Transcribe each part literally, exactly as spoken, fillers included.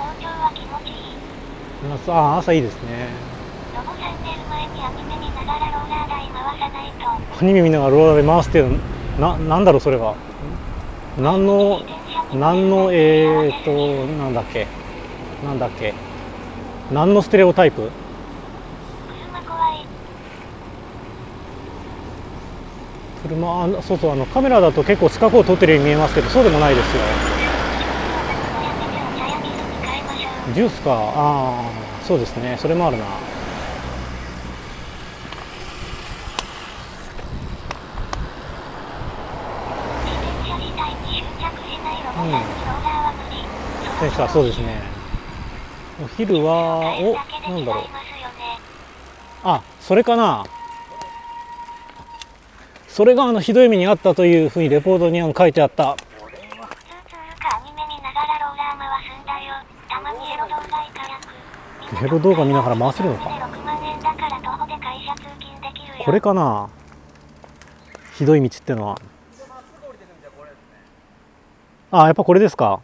朝は気持ちいい。 夏、あ、朝いいですね。 ロボさん寝る前にアニメ見ながらローラー台回さないと。 アニメ見ながらローラーで回すっていうの、な、なんだろうそれは。何の、何の、えーと、なんだっけ。なんだっけ。何のステレオタイプ？ 車怖い。 車、あ、そうそう、あのカメラだと結構近くを撮ってるように見えますけど、そうでもないですよ。ジュースか、ああ、そうですね、それもあるな。うん。自転車、そうですね。お昼は、お、なんだろう。あ、それかな。それがあのひどい目にあったというふうにレポートに書いてあった。エロ動画見ながら回せるのか。これかな。ひどい道ってのは。あ、やっぱこれですか。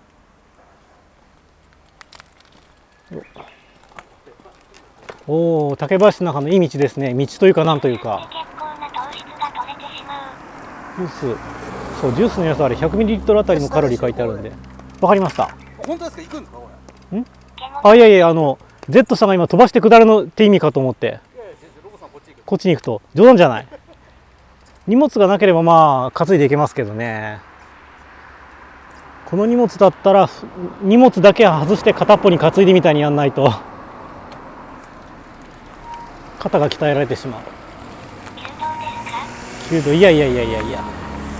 おお、竹林の中のいい道ですね。道というかなんというか。ジュース、そう、ジュースのやつあれひゃくミリリットルあたりのカロリー書いてあるんで。わかりました。 本当ですか？行くんですかこれ？ ん？あ、いやいや、あの Z さんが今飛ばして下るのって意味かと思って。いやいや先生、ロボさんこっち行く。こっちに行くと冗談じゃない。荷物がなければまあ担いでいけますけどね。この荷物だったら荷物だけ外して片っぽに担いでみたいにやんないと肩が鍛えられてしまう。きゅうど、いやいやいやいやいや、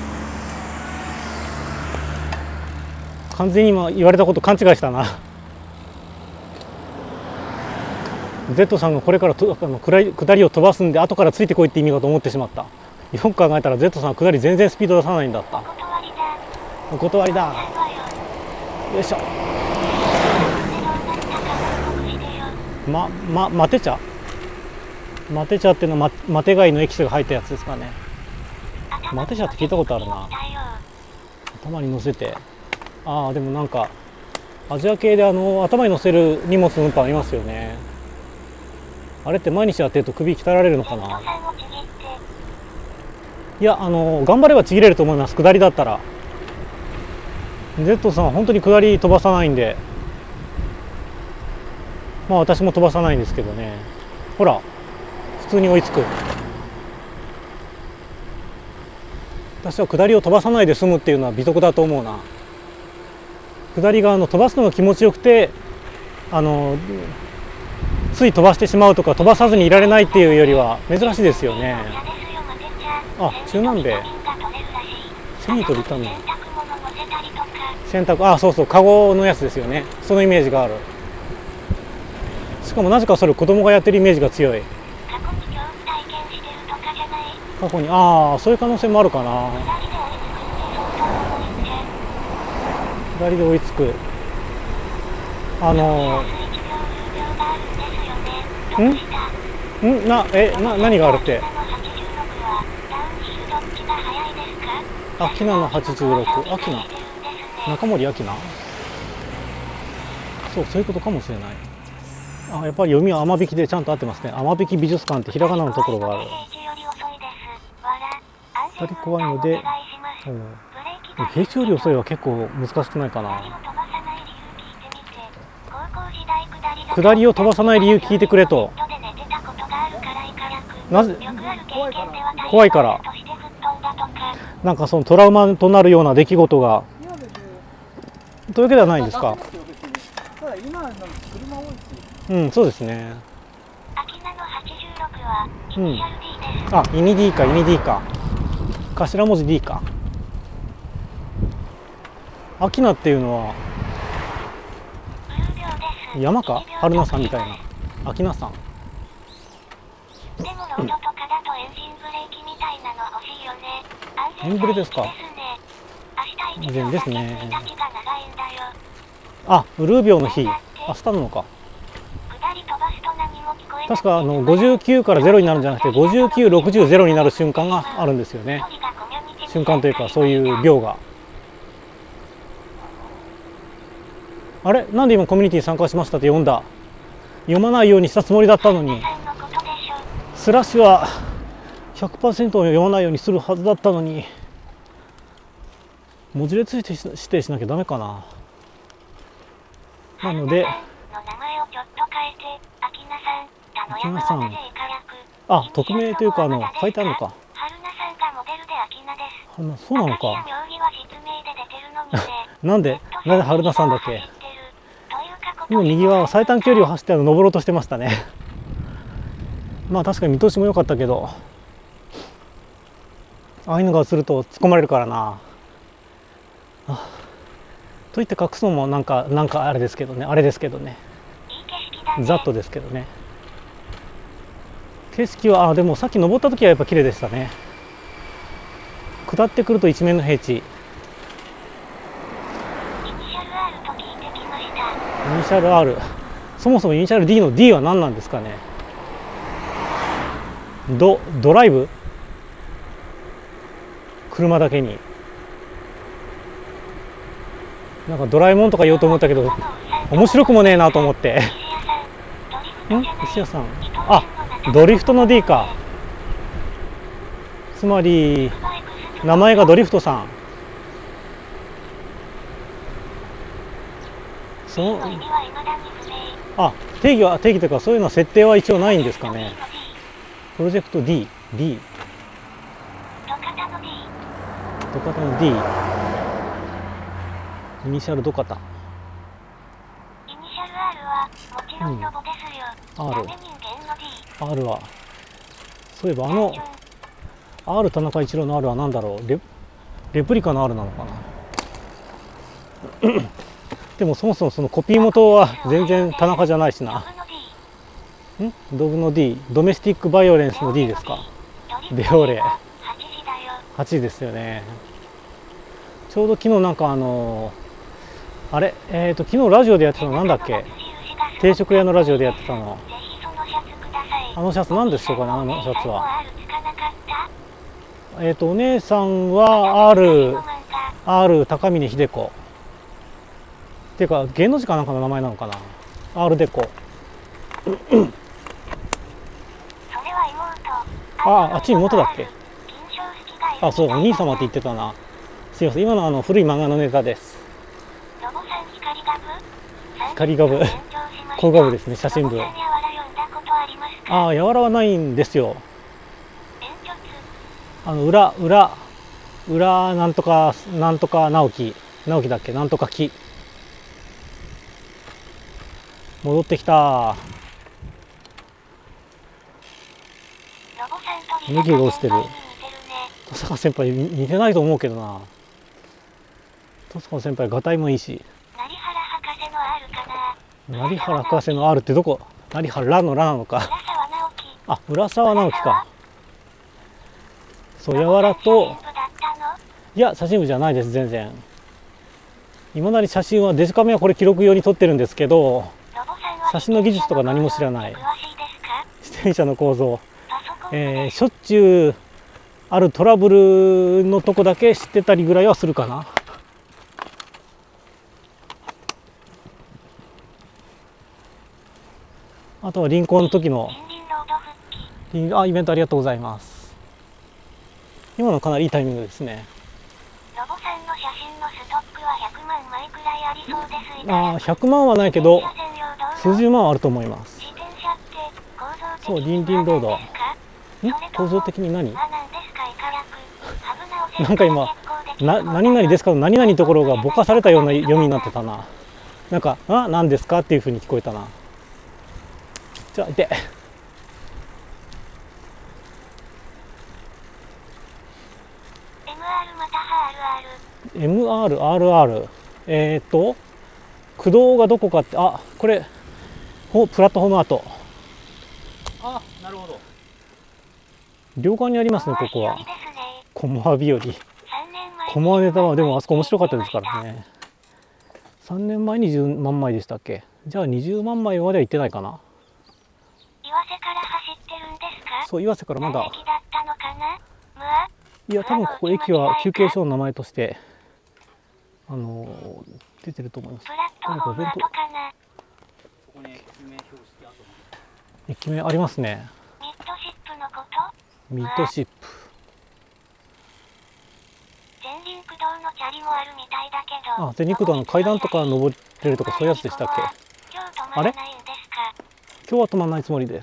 完全に今言われたこと勘違いしたな。Z さんがこれからとあの下りを飛ばすんで後からついてこいって意味かと思ってしまった。よく考えたら Z さんは下り全然スピード出さないんだった。お断りだ。よいしょ。ま、ま、マテ茶マテ茶っていうのはマテ貝のエキスが入ったやつですかね。マテ茶って聞いたことあるな。頭に乗せて、ああでもなんかアジア系であの頭に乗せる荷物の運搬ありますよね。あれって毎日やってると首鍛えられるのかな。いや、あの頑張ればちぎれると思います。下りだったら。 Z さんは本当に下り飛ばさないんで、まあ私も飛ばさないんですけどね。ほら普通に追いつく。私は下りを飛ばさないで済むっていうのは美徳だと思うな。下りがあの飛ばすのが気持ちよくて、あのつい飛ばしてしまうとか飛ばさずにいられないっていうよりは珍しいですよね。あ、中南米セニトリ行ったんだ。洗濯、あ、そうそう、カゴのやつですよね。そのイメージがある。しかもなぜかそれ子供がやってるイメージが強い。過去に、ああ、そういう可能性もあるかな。左で追いつく。あのんんな、え、な、何があるって。アキナのはちじゅうろく、アキナ、中森明菜、そう、そういうことかもしれない。あ、やっぱり読みは天引きでちゃんと合ってますね。天引き美術館ってひらがなのところがある。二人怖いので、平地より遅いは結構難しくないかな。下りを飛ばさない理由聞いてくれと。なぜ？怖いから。なんかそのトラウマとなるような出来事がというわけではないんですか。うん、そうですね。うん。あ、イニディか、イニディか。頭文字 D か。アキナっていうのは山か、春菜さんみたいな。アキナさん。エンブレですか。以前ですね。あ、ウルー病の日、明日なのか。確かあのごじゅうきゅうからゼロになるんじゃなくてごじゅうきゅう、ろくじゅう、ゼロになる瞬間があるんですよね。瞬間というかそういう病が。 あれなんで今コミュニティに参加しましたって読んだ。読まないようにしたつもりだったのに。スラッシュは ひゃくパーセント 読まないようにするはずだったのに、文字列指定しなきゃダメかな。なので秋名さん、あ、匿名というかあの書いてあるのか。あのそうなのか。なんでなぜ春菜さんだけ。今右は最短距離を走って登ろうとしてましたね。まあ確かに見通しも良かったけど、ああいうのが映ると突っ込まれるからな。あといって隠すのもなんかなんかあれですけどね、あれですけどね、ざっとですけどね。景色はあでもさっき登った時はやっぱ綺麗でしたね。下ってくると一面の平地。イニシャル R、 そもそもイニシャル D の D は何なんですかね。ドドライブ、車だけに。なんかドラえもんとか言おうと思ったけど面白くもねえなと思って。ん石屋さん、あドリフトの D か。つまり名前がドリフトさん。そのあ定義は定義というかそういうのは設定は一応ないんですかね。プロジェクト D、D、ドカタの D、イニシャルドカタ。 イニシャル R はもちろんロボですよ。 うん、R、 ダメ人間の D。 R はそういえばあの R 田中一郎の R は何だろう。レ、レプリカの R なのかな。でもそもそもそのコピー元は全然田中じゃないしな。んドブの D、 ドメスティックバイオレンスの D ですか。ベオレはちじですよね。ちょうど昨日なんかあのあれえっ、ー、と昨日ラジオでやってたのなんだっけ。定食屋のラジオでやってたの、あのシャツ何でしょうかね。あのシャツはえっ、ー、とお姉さんは R、 R 高峰秀子っていうか芸能人かなんかの名前なのかな。 R デコああ、あっちに妹だっけ。あ、そう、お兄様って言ってたな。すいません、今のあの古い漫画のネタです。光ガブ、高画部ですね、写真部。ああ、やわらはないんですよ。あの裏裏裏なんとかなんとか直樹直樹だっけ、なんとか木。戻ってきた。向きが落ちてる。登坂先輩似てないと思うけどな。登坂先輩がたいもいいし。成原博士の R ってどこ。成原のラなのか。あ、浦沢直樹か。そう、やわらといや写真部じゃないです全然。今なり写真はデジカメはこれ記録用に撮ってるんですけど、写真の技術とか何も知らない。自転車の構造、えー、しょっちゅうあるトラブルのとこだけ知ってたりぐらいはするかな。あとは臨行の時のあイベントありがとうございます。今のかなりいいタイミングですね。 ロボさんの写真のストックはひゃくまんまいくらいありそうです。 ああ、ひゃくまんはないけど数十万はあると思います。そう、リンリンロード。ん構造的に何なんか今な何々ですかの何々ところがぼかされたような読みになってたな。なんかあ何ですかっていうふうに聞こえたな。じゃあいて エムアールアールアール えっ、ー、と駆動がどこかって、あこれプラットフォームアート。 あ、なるほど。 両側にありますね。ここはコモア日和。コモアネタはでもあそこ面白かったですからね。さんねんまえにじゅうまんまいでしたっけ。じゃあにじゅうまんまいまでは行ってないかな。 岩瀬から走ってるんですか。 そう、岩瀬からまだ。 だったのかな。 いや多分ここ駅は休憩所の名前としてああの出てると思います。 プラットフォーム跡かな。 そこに駅名標識跡が。 駅名ありますね。 ミッドシップのこと。 ミッドシップ。 全リンク道のチャリもあるみたいだけど。 あ、全リンク道の階段とか登れるとかそういうやつでしたっけ？ 今日止まらないんですか？ 今日は止まらないつもりです。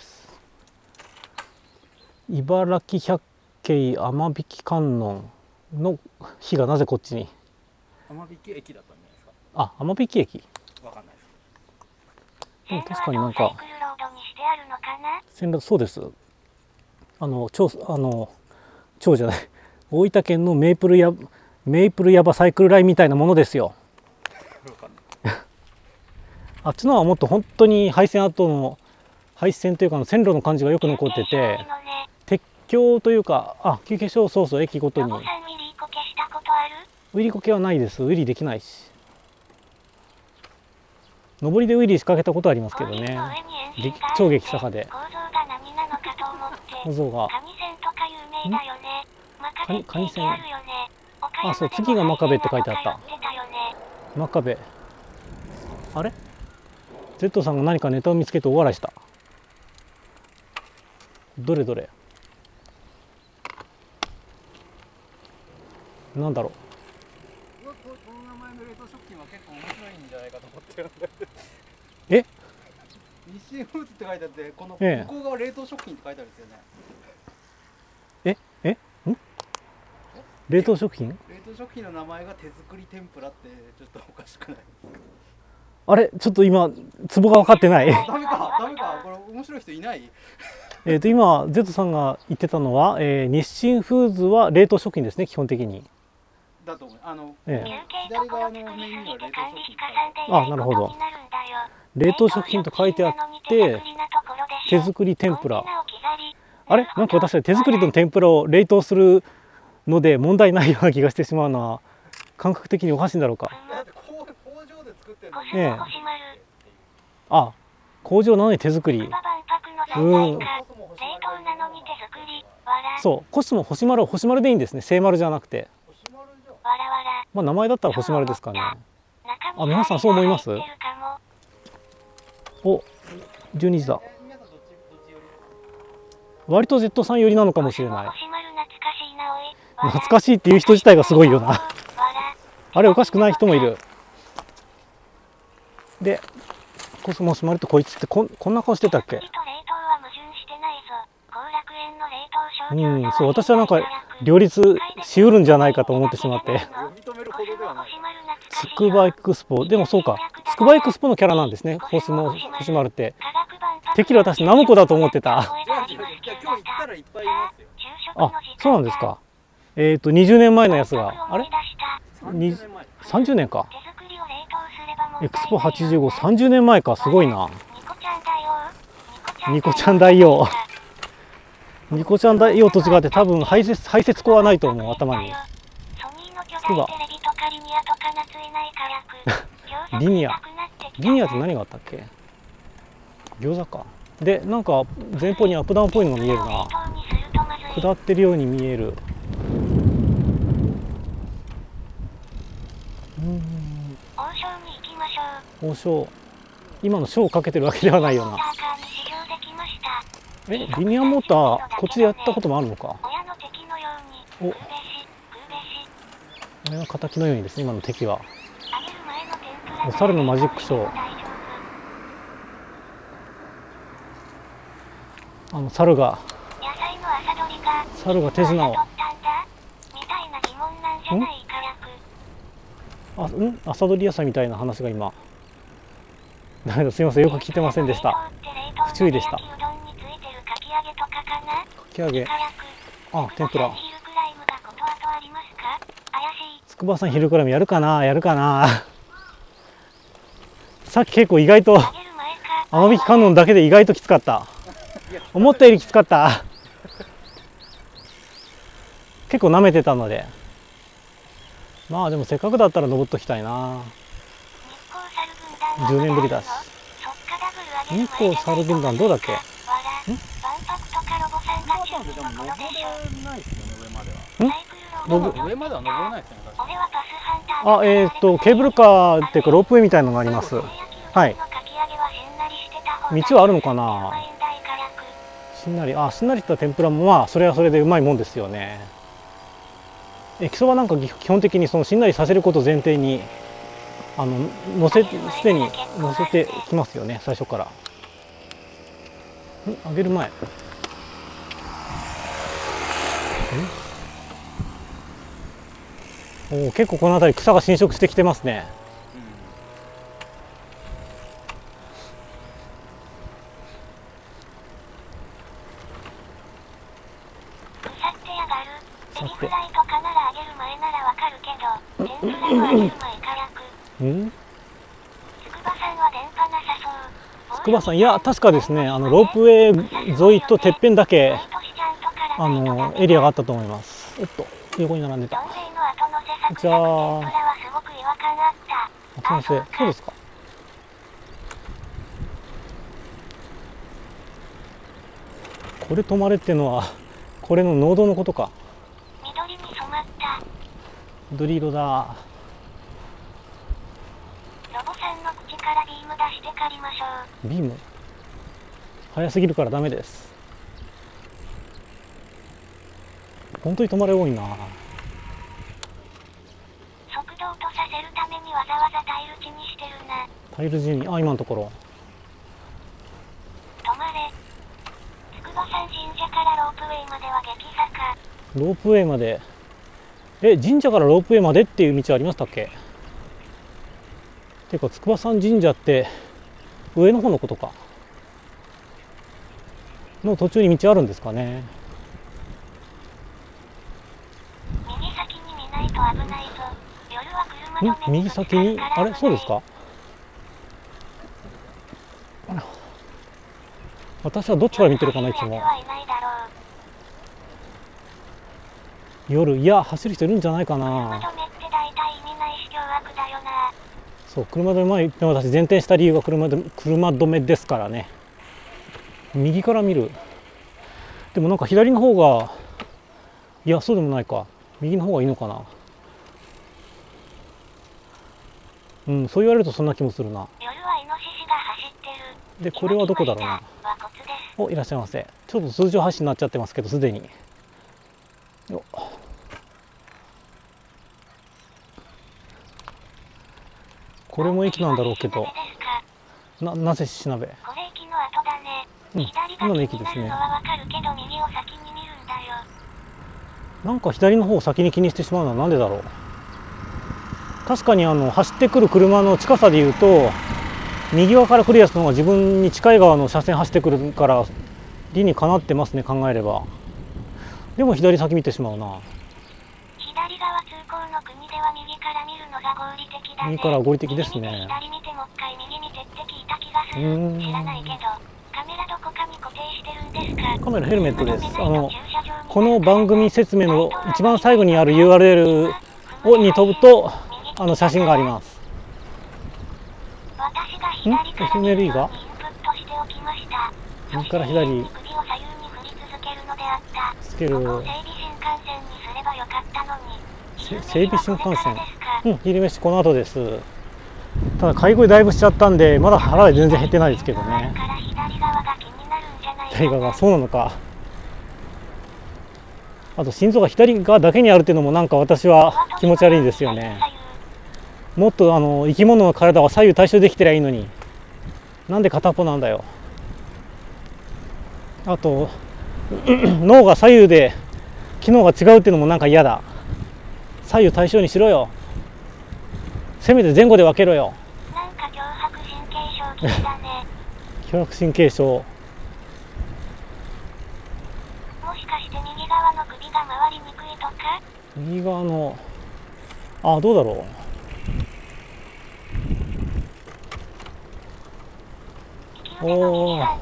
茨城百景雨引観音の日がなぜこっちに？ 浜引駅だったんじゃないですか。 あ、雨引駅。 わかんないです。 でも確かになんか線路、そうです。あの超あの超じゃない。大分県のメイプルやメイプルヤバサイクルラインみたいなものですよ。あっちのはもっと本当に廃線跡の廃線というかの線路の感じがよく残ってて、鉄橋というか、あ、休憩所、そうそう、駅ごとに。ウィリコケはないです。ウィリできないし。上りでウィリー仕掛けたことはありますけどね。超激坂で。構造が。カニ線。あ、そう、次が真壁って書いてあった。真壁。あれ ?Z さんが何かネタを見つけて大笑いした。どれどれ。なんだろう。 この名前の冷凍食品は結構面白いんじゃないかと思ってるんで。 え？ 日清フーズって書いてあって、このええ、 向こう側冷凍食品って書いてあるんですよね。 え？え？ん？冷凍食品？ 冷凍食品の名前が手作り天ぷらってちょっとおかしくない？ あれ、ちょっと今ツボが分かってない。 ダメか、ダメか、これ面白い人いない？ えっと今 Z さんが言ってたのは、えー、日清フーズは冷凍食品ですね、基本的に。 だと思う。あの、 ええ、 左側のメニューは冷凍食品。 あ、なるほど。冷凍食品と書いてあって手作り天ぷら。あれ、なんか私は手作りの天ぷらを冷凍するので問題ないような気がしてしまうのは感覚的におかしいんだろうか。ええ、あ、工場なのに手作り。うん。そう、コスモ星丸は星丸でいいんですね。聖丸じゃなくて。まあ名前だったら星丸ですかね。あ、皆さんそう思います？お、じゅうにじだ。割と Z さん寄りなのかもしれない。懐かしいっていう人自体がすごいよな。あれおかしくない人もいる。で、コスモ星丸ってこいつってこん、こんな顔してたっけ？うん、そう、私はなんか両立しうるんじゃないかと思ってしまって。つくばエクスポ、でもそうか、つくばエクスポのキャラなんですね、星も星丸って。てっきり私ナムコだと思ってた。あ、そうなんですか。えっとにじゅうねんまえのやつが、あれ？さんじゅうねんか。エクスポはちじゅうご、さんじゅうねんまえか、すごいな。ニコちゃん大王。ニコちゃん大王と違って多分排泄排泄口はないと思う、頭に。つくば。リニア。リニアって何があったっけ？餃子か。で、なんか前方にアップダウンっぽいのが見えるな。下ってるように見える。うん。王将。今の賞をかけてるわけではないよな。え、リニアモーターこっちでやったこともあるのか。お、親の敵のようにですね、今の敵は。お猿のマジックショー。あの猿が猿が手品を。ん？あ、ん？朝どり野菜みたいな話が今。だめだ、すみません、よく聞いてませんでした。不注意でした。かき揚げ。あ、天ぷら。筑波山ヒルクライムやるかな、やるかな。さっき結構意外と雨引観音だけで意外ときつかった。思ったよりきつかった。結構舐めてたので、まあでもせっかくだったら登っときたいな。じゅうねんぶりだし。日光サル軍団どうだっけ？ん？ 上までは登れないですよね。 ん？ 上までは登れないですよね。 あ、えっとケーブルカーっていうかロープウェイみたいなのがあります。はい。道はあるのかな。しんなり、あ、しんなりした天ぷらもまあそれはそれでうまいもんですよね。駅そばなんか基本的にそのしんなりさせることを前提にあの乗せすでに乗せてきますよね、最初から。ん揚げる前。おお、結構この辺り草が侵食してきてますね。 エビフライとかなら揚げる前ならわかるけど、天ぷらの揚げる前からく。 うん？ 筑波山は電波なさそう。 筑波山、いや確かですね、あのロープウェイ沿いとてっぺんだけあのエリアがあったと思います。おっと、横に並んでた。じゃあ、先生、そうですか。これ止まれっていうのはこれの農道のことか。 緑に染まった。 緑色だ。 ロボさんの口からビーム出して借りましょう。 ビーム早すぎるからダメです。本当に止まれ多いな。 速度落とさせるためにわざわざタイル地にしてるな。 タイル地に、あ、今のところ止まれ。筑波山神社からロープウェイまでは激坂。 ロープウェイまで、え、神社からロープウェイまでっていう道ありましたっけ？っていうか筑波山神社って上の方のことかの途中に道あるんですかね。 右先に見ないと危ないぞ。夜は車止んめ右先に、あれ、そうですか。あら、私はどっちから見てるかな、いつも。夜、いや走る人いるんじゃないかな。 車止めって大体意味ないし凶悪だよな。 そう、車止め前、私前転した理由は車で車止めですからね。右から見る。でもなんか左の方が、いやそうでもないか、右の方がいいのかな。うん、そう言われるとそんな気もするな。 夜はイノシシが走ってる。 でこれはどこだろうな。お、いらっしゃいませ。ちょっと通常発信になっちゃってますけど、すでによっ、これも駅なんだろうけど、な、なぜしなべ。 これ駅の後だね。 うん、今の駅ですね。なんか左の方を先に気にしてしまうのはなんでだろう。確かにあの走ってくる車の近さでいうと右側から来るやつの方が自分に近い側の車線走ってくるから理にかなってますね、考えれば。でも左先見てしまうな。 左側通行の国では右から見るのが合理的だね。 右から合理的ですね。 左見てもう一回右見てって聞いた気がする。知らないけどカメラどこかに固定してるんですか？ カメラヘルメットです。あのこの番組説明の一番最後にある ユーアールエル をに飛ぶとあの写真があります。ん？ エフエムエルイー が右から左つける。整備新幹線。うん、昼飯この後です。ただ買い食いだいぶしちゃったんでまだ腹は全然減ってないですけどね。左側がそうなのか。あと心臓が左側だけにあるっていうのもなんか私は気持ち悪いんですよね。もっとあの生き物の体は左右対称できてりゃいいのになんで片っぽなんだよ。あと脳が左右で機能が違うっていうのもなんか嫌だ。左右対称にしろよ。せめて前後で分けろよ。 なんか強迫神経症気味だね。 強迫神経症。 もしかして右側の首が回りにくいとか？ 右側の、あ、どうだろう。おお。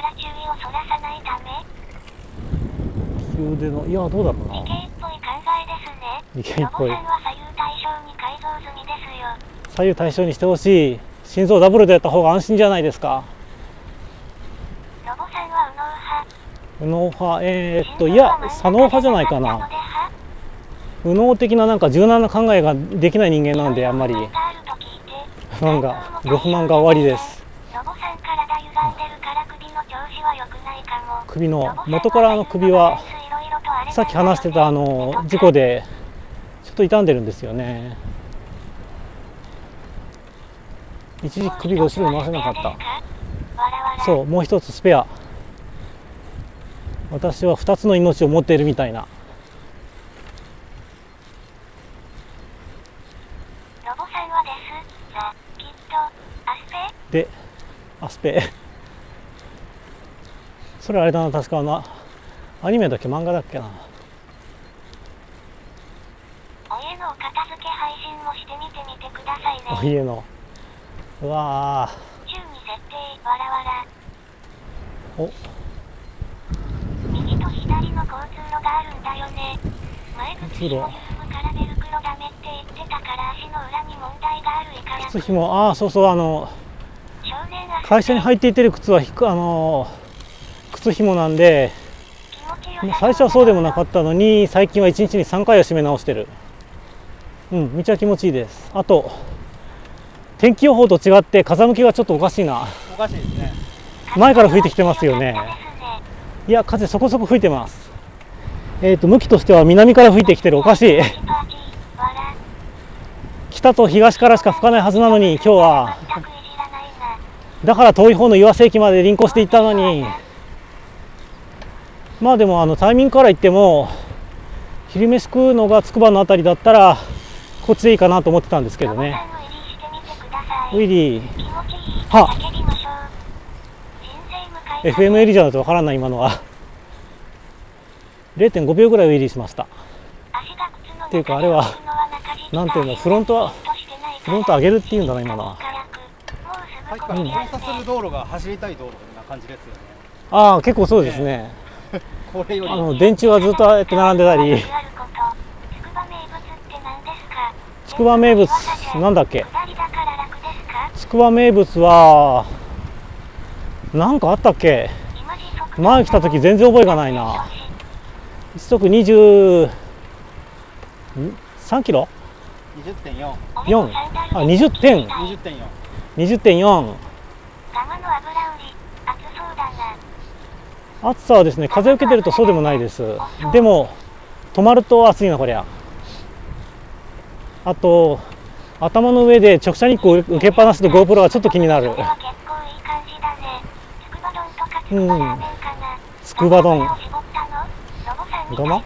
右腕の、いやどうだろうな。 理系っぽい考えですね。 理系っぽい。 ロボさんは左右対称に改造済みですよ。 左右対称にしてほしい。心臓ダブルでやった方が安心じゃないですか。 ロボさんは右脳派。 右脳派、えー、っといや左脳派じゃないかな。 右脳的ななんか柔軟な考えができない人間なんで、あんまり不満がご不満が終わりです。首の元からの首はさっき話してたあの事故でちょっと傷んでるんですよね。一時首が後ろに回せなかった。そう、もう一つスペア。私は二つの命を持っているみたいな。で、アスペ。それあれだな、確かあのアニメだっけ、漫画だっけな。 お家のお片付け配信もしてみてみてくださいね。 お家の。うわあ。 中に設定、わらわら。 お。 右と左の交通路があるんだよね。前靴紐緩むから出る黒ダメって言ってたから足の裏に問題があるいから。 靴紐、ああ、そうそう、あの。会社に入っていってる靴はひく、あの。靴紐なんで。最初はそうでもなかったのに、最近はいちにちにさんかいは締め直してる。うん、めちゃ気持ちいいです。あと。天気予報と違って風向きがちょっとおかしいな。 おかしいですね。 前から吹いてきてますよね。いや、風そこそこ吹いてます。えっと向きとしては南から吹いてきてる。おかしい。北と東からしか吹かないはずなのに、今日はだから遠い方の岩瀬駅まで輪行していったのに。まあでもあのタイミングから言っても昼飯食うのがつくばのあたりだったらこっちでいいかなと思ってたんですけどね。ウィリー、は エフエムエル じゃないとわからない。今のは れいてんごびょうぐらいウィリーしました。っていうかあれはなんていうの、フロントはフロント上げるっていうんだな、今のは。 さっきから交差する道路が走りたい道路な感じですよね。 ああ、結構そうですね。 これよりあの電柱がずっとああやって並んでたり。つくば名物なんだっけ。つくば名物は何かあったっけ。前来た時全然覚えがないな。一足にじゅうさんキロにじゅってんよんよん、あ、にじゅってんにじゅってんよんにじゅってんよん。暑さはですね、風を受けてるとそうでもないです。でも止まると暑いなこりゃ。あと頭の上で直射日光を受けっぱなしの GoPro はちょっと気になる。うん、つくば丼ごま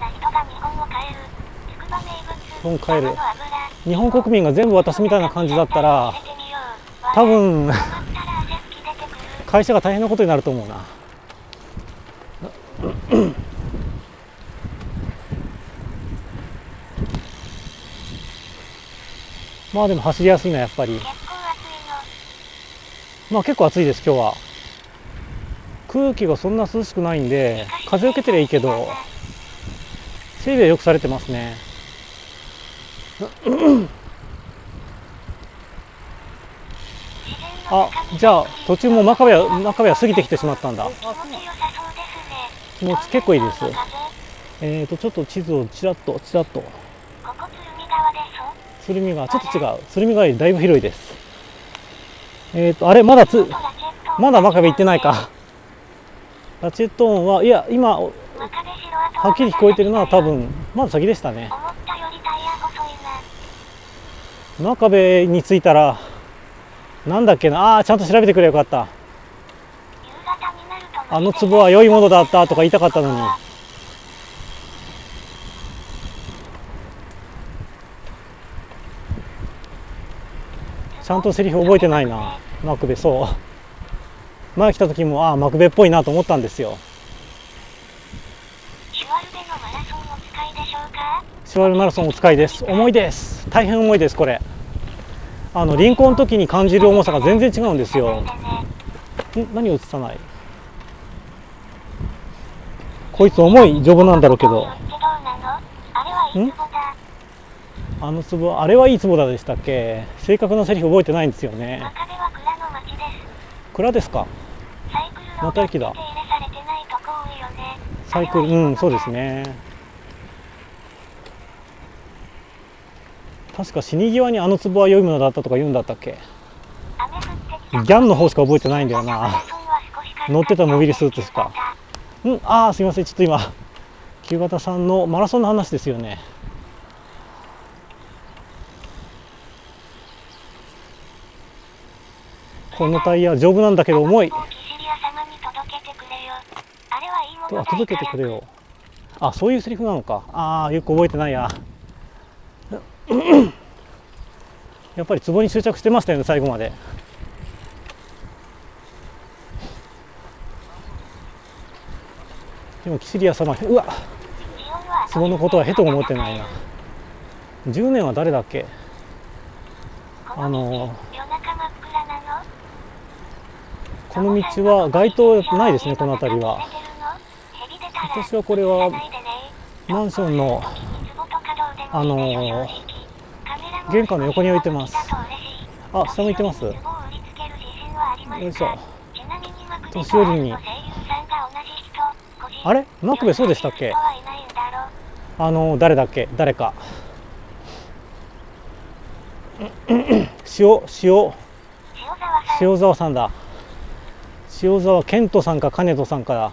丼買える。日本国民が全部私みたいな感じだったら多分会社が大変なことになると思うな。まあでも走りやすいな、やっぱり。まあ結構暑いです今日は。空気がそんな涼しくないんで風を受けてりゃいいけど、整備はよくされてますね。あ、じゃあ途中も真壁は真壁は過ぎてきてしまったんだ。気持ち結構いいです。えーとちょっと地図をちらっとちらっと。鶴見川ちょっと違う。鶴見川よりだいぶ広いです。えーとあれまだつまだ真壁行ってないか。ラチェット音はいや今はっきり聞こえてるのは多分まだ先でしたね。真壁に着いたらなんだっけなあ、ちゃんと調べてくれよかった。あの壺は良いものだったとか言いたかったのに。ちゃんとセリフ覚えてないな。マクベ、そう前来た時もああマクベっぽいなと思ったんですよ。 シュワルデのマラソンお使いでしょうか。 シュワルマラソンお使いです。重いです。大変重いです。これあの輪行の時に感じる重さが全然違うんですよ。ん何を映さない。こいつ重い丈夫なんだろうけど。んあの壺あれはいい壺だでしたっけ。正確なセリフ覚えてないんですよね。蔵ですか。また駅だ。サイクル、うん、そうですね。 確か死に際にあの壺は良いものだったとか言うんだったっけ。 雨降ってきた。 ギャンの方しか覚えてないんだよな。乗ってたモビルスーツしか。うん、ああすいません、ちょっと今旧型さんのマラソンの話ですよね。このタイヤ丈夫なんだけど重い。と届けてくれよ。あ、そういうセリフなのか。ああ、よく覚えてないや。やっぱり壺に執着してましたよね、最後まで。でもキシリア様、うわっ、壺のことはへと思ってないな。じゅうねんは誰だっけ。あのこの道は街灯ないですね、この辺りは。私はこれはマンションのあの玄関の横に置いてます。あ、下向いてます。よいしょ。年寄りに。あれ、マクベそうでしたっけ。あの誰だっけ、誰か。塩塩塩沢さんだ。塩沢健人さんか金人さんかだ。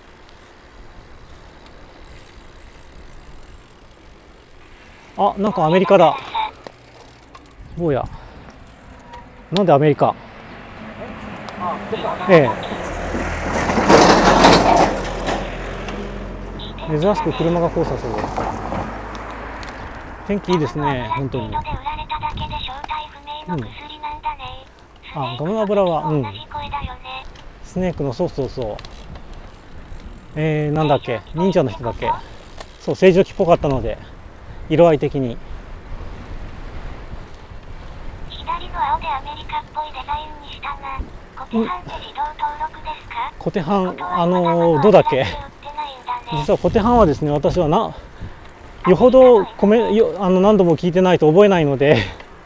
あ、なんかアメリカだ。坊や。なんでアメリカ。ええ。珍しく車が交差する。天気いいですね、本当に。うん。あ、ガム油は、うん。スネークの、そうそうそう。えー、なんだっけ、忍者の人だっけ。そう、正常期っぽかったので。色合い的に。 左の青でアメリカっぽいデザインにしたな。コテハンって自動登録ですか？ コテハン、あのー、どうだっけ。実はコテハンはですね、私はなよほど米よあの何度も聞いてないと覚えないので、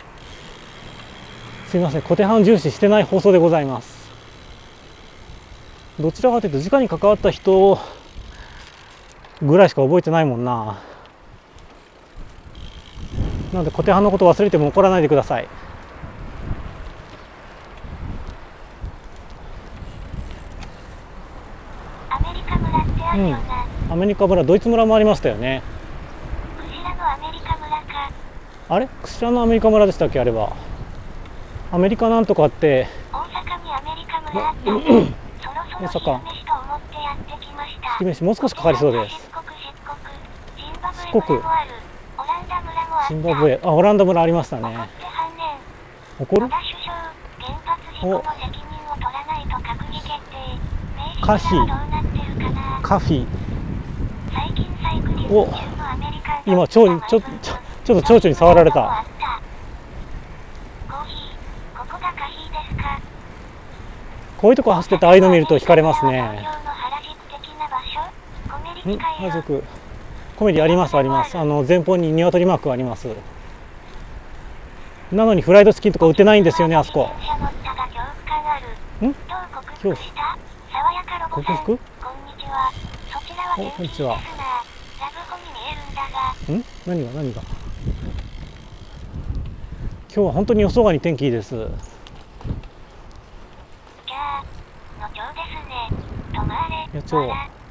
すみません、コテハン重視してない放送でございます。どちらかというと直に関わった人ぐらいしか覚えてないもんな。なのでコテハンのこと忘れても怒らないでください。 アメリカ村ってあるよな。 うん、アメリカ村、ドイツ村もありましたよね。 クジラのアメリカ村か。 あれ、クジラのアメリカ村でしたっけ、あれは。アメリカなんとかって。 大阪にアメリカ村あった。そろそろ昼飯と思ってやってきました。 昼飯もう少しかかりそうです。四国。ジンバブエ、あ、オランダ村ありましたね。怒る？お、カフィ、カフィ。お、今ちょちょちょちょっと蝶々に触られた。こういうとこ走っててああいうの見ると惹かれますね。ん、原宿。コメディありますあります。あの前方に鶏マークあります。なのにフライドチキンとか売ってないんですよね、あそこ。ん？恐怖。克服？お、こんにちは。ん？何が何が？今日は本当に予想外に天気いいです。野鳥。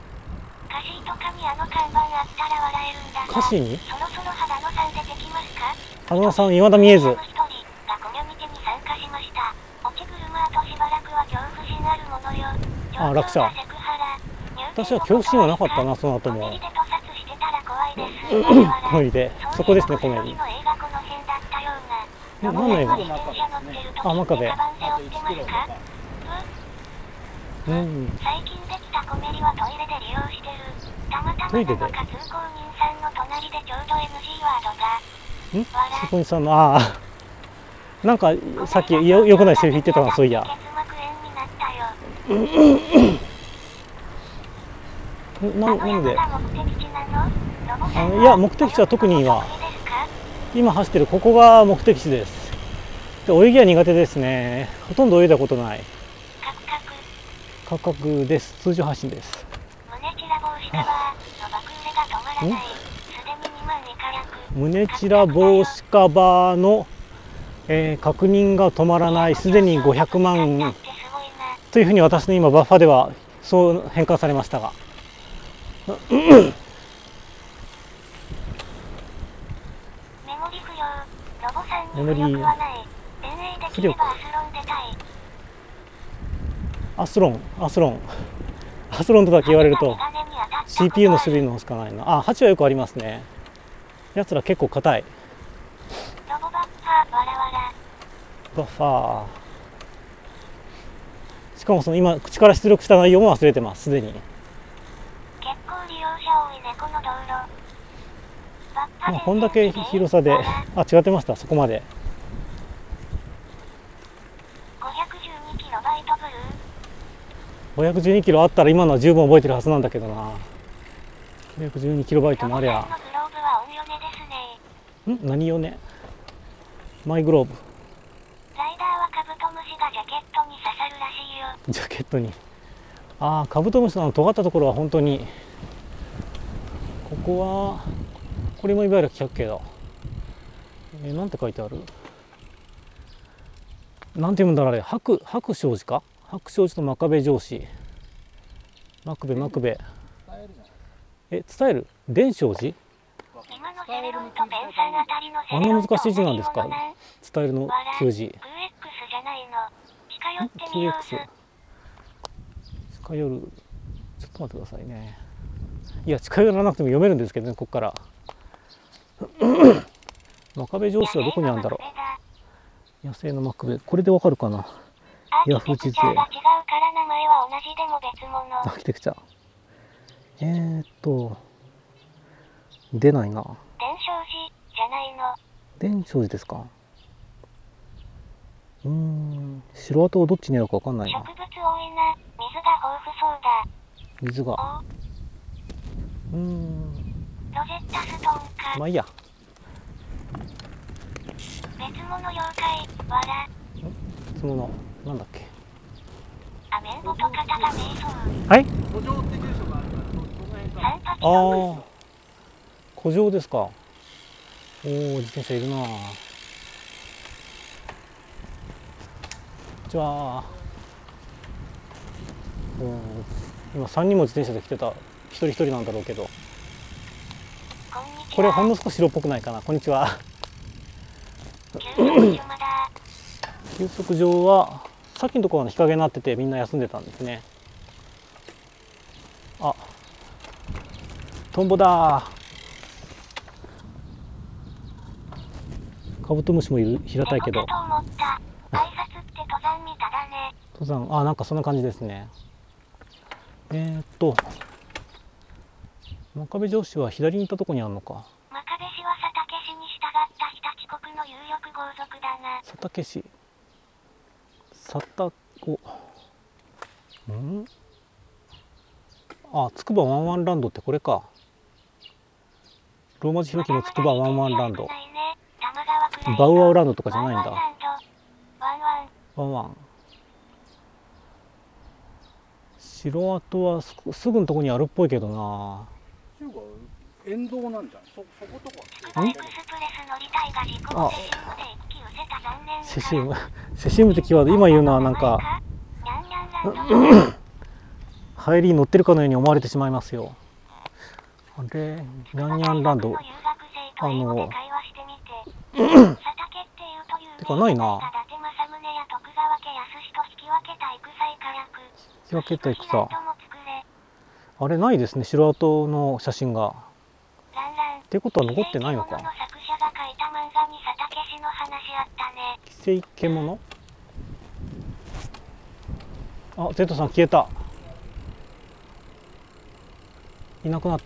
歌詞に？花野さん、未だ見えず。あ、落車。私は恐怖心はなかったな、その後も。コメディで、そこですね、コメディ。何の映画？あ、真壁。うん。トイレで。ん？そこにさんの、ああ。なんかさっきよよくないセリフ言ってたな、そういや。ななんで？あのいや、目的地は特には今走ってるここが目的地です。で、泳ぎは苦手ですね。ほとんど泳いだことない。カクカクです。通常発信です。 胸チラ防止カバーの、えー、確認が止まらない、すでにごひゃくまんというふうに私の今バッファではそう変換されましたがメモリ不要。ロボさんに不力はない。連営できればアスロン出たい。 アスロンアスロンアスロンとだけ言われると シーピーユー の種類のしかないな。あ、はちはよくありますね。やつら結構硬い。 ロボバッファーわらわら。 バッファー。しかもその今口から出力した内容も忘れてます、すでに。 結構利用者多いねこの道路。バッファまあ、こんだけ広さで、あ、違ってました、そこまで。 ごひゃくじゅうにキロバイトブルー。 ごひゃくじゅうにキロあったら今のは十分覚えてるはずなんだけどな。ごひゃくじゅうにキロバイトもありゃ。ん、何よね。マイグローブ。 ライダーはカブトムシがジャケットに刺さるらしいよ。 ジャケットに。ああ、カブトムシの尖ったところは本当に。ここは。これもいわゆる規格系だ。えー、なんて書いてある。なんて読むんだろうあれ。白白障子か。白障子と真壁上司。マクベマクベ。え、伝える。伝承寺。あんな難しい字なんですか。伝えるの旧字。キューエックス。近寄る。ちょっと待ってくださいね。いや、近寄らなくても読めるんですけどね、ここから。真壁上司はどこにあるんだろう。野生の真壁、これでわかるかな。ヤフー地図。アーキテクチャ。えーっと。出ないな。 伝承寺じゃないの。 伝承寺ですか。うーん、城跡をどっちにあるかわかんないな。 植物多いな。水が豊富そうだ。 水が。うーん。 ロゼッタストーンか。 まあいいや。 別物妖怪わら。 別物なんだっけ。 アメンボと肩が見えそう。 はい。 古城って住所があるからその辺から。 ああ。古城ですか。おお、自転車いるな。こんにちは。うん、今さんにんも自転車で来てた。一人一人なんだろうけど。これほんの少し白っぽくないかな。こんにちは。休息場はさっきのところは日陰になっててみんな休んでたんですね。あ、トンボだ。カブトムシもいる。平たいけど。登山、あ、なんかそんな感じですね。えー、っと真壁城市は左に行ったとこにあるのか。 真壁市は佐竹市に従った日立国の有力豪族だな。 佐竹市。佐竹。ん？あ、つくばワンワンランドってこれか。ローマ字表記のつくばワンワンランド。バウアウランドとかじゃないんだ。ワンワン。城跡はすすぐのとこにあるっぽいけどな。 沿道なんじゃん。そそことか。 あ、セシウム。セシウムってキーワード今言うのはなんか入りに乗ってるかのように思われてしまいますよ。あれ、ニャンニャンランド。あの。てかないな。引き分けた戦。あれないですね、城跡の写真が。ってことは残ってないのか。寄生獣。あ、Z さん消えた。いなくなった。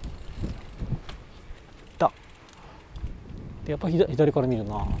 だ。やっぱ左左から見るな。 隣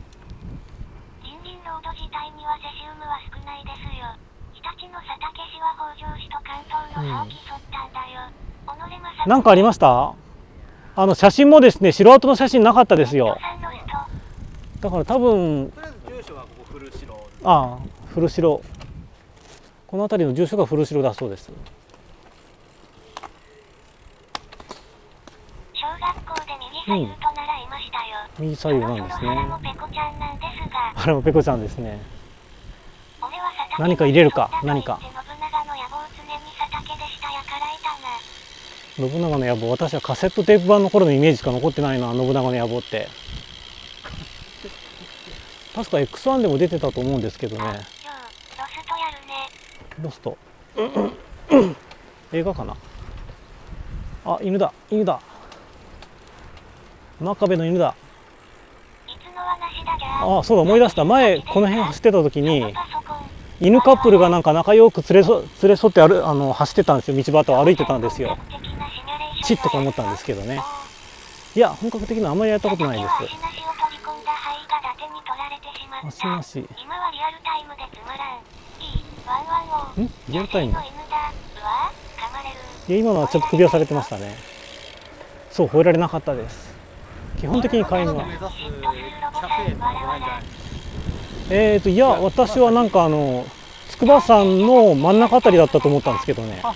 林ロード自体にはセシウムは少ないですよ。日立の佐竹市は北条市と関東の差を競ったんだよ。うん、なんかありました？あの写真もですね、城跡の写真なかったですよ。だから多分。 とりあえず住所はここ古城。 ああ、古城。この辺りの住所が古城だそうです。 小学校で右左右と習いましたよ。 右左右なんですね。 そろそろ腹もペコちゃんなんですが、 あれもペコちゃんですね。 俺は佐竹何か入れるか何か。 信長の野望常に佐竹でしたやからいたな。 信長の野望、私はカセットテープ版の頃のイメージしか残ってないな、信長の野望って。確か エックスワン でも出てたと思うんですけどね。 よう、ロストやるね。 ロスト映画かな。あ、犬だ犬だ、真壁の犬だ。 いつの話だじゃあ。 あ、そうだ、思い出した。前この辺走ってた時にパソコン犬カップルがなんか仲良く連れそ連れ添って歩あの走ってたんですよ。道端を歩いてたんですよ。チッとか思ったんですけどね。いや、本格的なあんまりやったことないです。 足なしを取り込んだ灰が伊達に取られてしまった。 足なし。 今はリアルタイムでつまらん。いいワンワンを。 んリアルタイム。 野生の犬だ。うわ噛まれる。 いや、今のはちょっと首輪されてましたね。そう、吠えられなかったです。基本的に飼い犬は。 目指すキャフェってないんじゃない？ えーといや、私はなんかあの筑波山の真ん中あたりだったと思ったんですけどね。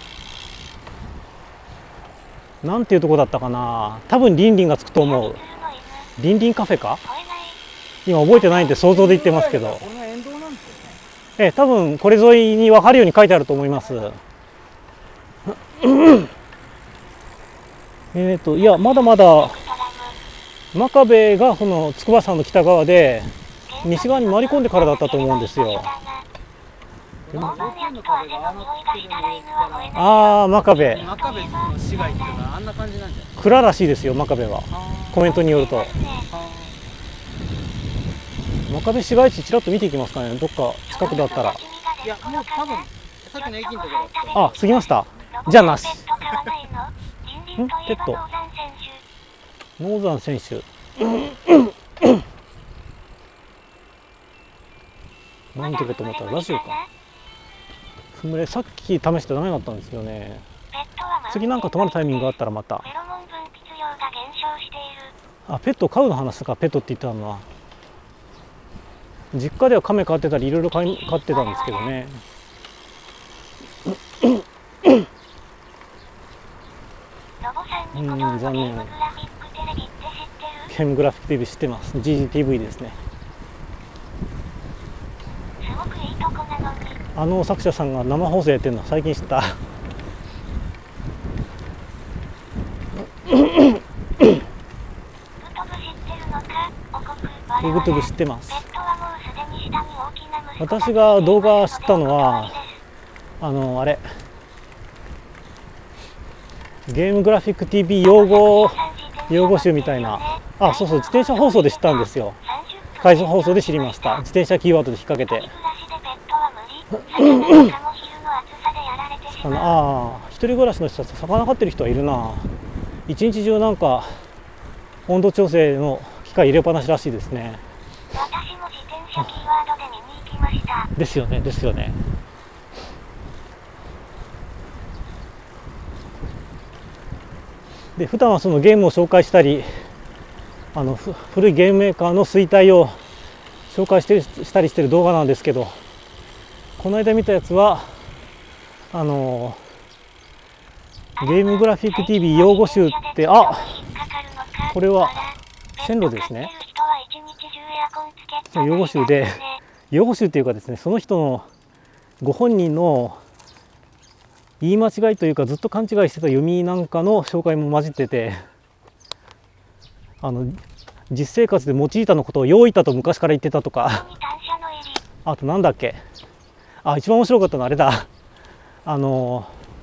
なんていうとこだったかな。多分リンリンがつくと思う。リンリンカフェか。今覚えてないんで想像で言ってますけど。 この沿道なんですよね。 ええ、多分これ沿いに分かるように書いてあると思います。えっといや、まだまだ真壁がその筑波山の北側で西側に回り込んでからだったと思うんですよ。ああ、真壁。 真壁の市街っていうのはあんな感じなんじゃない？ 蔵らしいですよ、真壁は。コメントによると。真壁市街地ちらっと見ていきますかね。どっか近くだったら。 いや、もう多分さっきの駅のところだった。 あ、過ぎました。じゃあなし。んペット。ノーザン選手。なんてこと思ったらラジオか。ふむれ、さっき試してダメだったんですよね。次なんか止まるタイミングがあったらまた。あ、ペットを飼うの話か。ペットって言ったのは実家ではカメ飼ってたりいろいろ飼い飼ってたんですけどね。うん、残念。ゲームグラフィック ティーブイ 知ってます。 ジージーティーブイ ですね。あの作者さんが生放送やってるの最近知った。ググトゥブ知ってます。私が動画知ったのはあのあれゲームグラフィック ティーブイ 用語用語集みたいな。あ、そうそう、自転車放送で知ったんですよ。海上放送で知りました。自転車キーワードで引っ掛けて。あのあー、一人暮らしの人たち魚飼ってる人はいるな。一日中なんか温度調整の機械入れっぱなしらしいですね。 私も自転車キーワードで見に行きました。 ですよね、ですよね。で、普段はそのゲームを紹介したり、あのふ古いゲームメーカーの衰退を紹介してしたりしてる動画なんですけど、この間見たやつはあのゲームグラフィック ティーブイ 用語集って、あ、これは線路ですね。用語集で、用語集っていうかですね、その人のご本人の言い間違いというかずっと勘違いしてた読みなんかの紹介も混じってて、あの実生活で用いたのことを用いたと昔から言ってたとか、あとなんだっけ、あ、一番面白かったのはあれだ、あの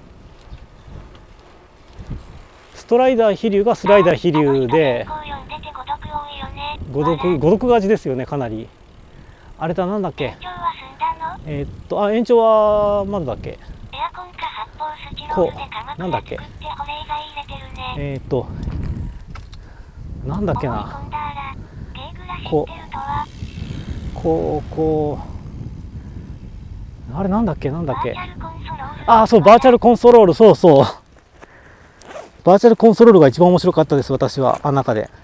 ストライダー飛竜がスライダー飛竜で誤読誤読がちですよね、かなり。あれだ、なんだっけ、えー、っとあ延長はまだだっけ、こうなんだっけ、えー、っとなんだっけな、こうこうこうあれなんだっけなんだっけ、ああ、そう、バーチャルコンソロール、そうそう、バーチャルコンソロールが一番面白かったです、私は。あの中で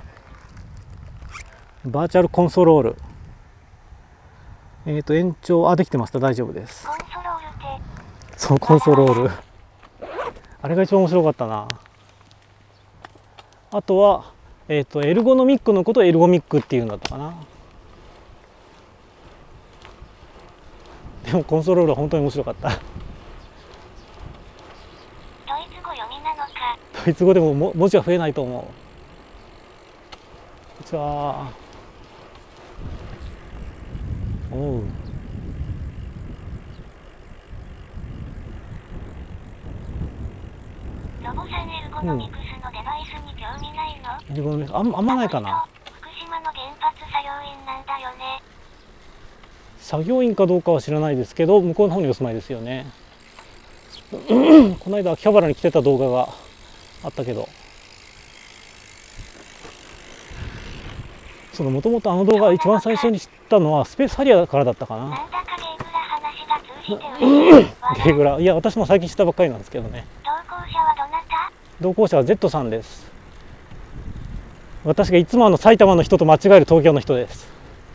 バーチャルコンソロール、えっと延長、あ、できてました、大丈夫です。そう、コンソロールあれが一番面白かったな。あとはえっとエルゴノミックのことをエルゴミックっていうんだったかな。でもコンソロールは本当に面白かった。 ドイツ語読みなのか。 ドイツ語でもも文字は増えないと思う。こんにちは。おう。 ロボさん、エルゴノミクスのデバイスに興味ないの？ エルゴノミクス、あん、あんまないかな。 福島の原発作業員なんだよね。 作業員かどうかは知らないですけど、向こうの方にお住まいですよね。この間秋葉原に来てた動画があったけど、そのもともとあの動画一番最初に知ったのはスペースハリアーからだったかな。 なんだかゲーグラ話が通じて嬉しい。 ゲーグラ、いや私も最近知ったばっかりなんですけどね。 同行者はどなた？ 同行者は Z さんです。私がいつもあの埼玉の人と間違える東京の人です。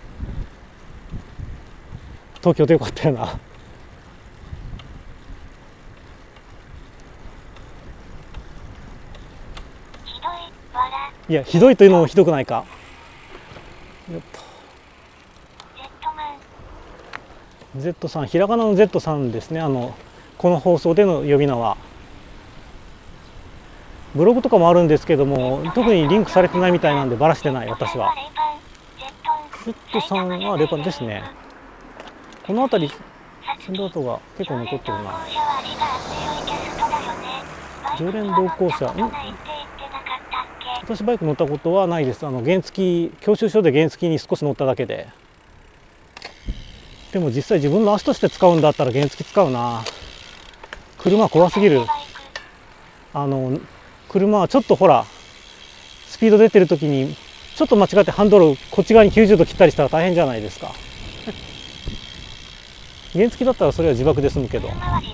東京でよかったよな。 ひどい、わら。 いやひどいというのもひどくないか。よっと Z マン。 Z さん、ひらがなの Z さんですね。あのこの放送での呼び名は。ブログとかもあるんですけども、特にリンクされてないみたいなんでバラしてない私は。 Z さんはレパンですね。この辺り線路跡が結構残ってるな。常連同行者、ん私バイク乗ったことはないです。あの原付教習所で原付に少し乗っただけで。でも実際自分の足として使うんだったら原付使うな。車怖すぎる。あの車はちょっとほらスピード出てる時にちょっと間違ってハンドルこっち側にきゅうじゅうど切ったりしたら大変じゃないですか。原付だったらそれは自爆で済むけど、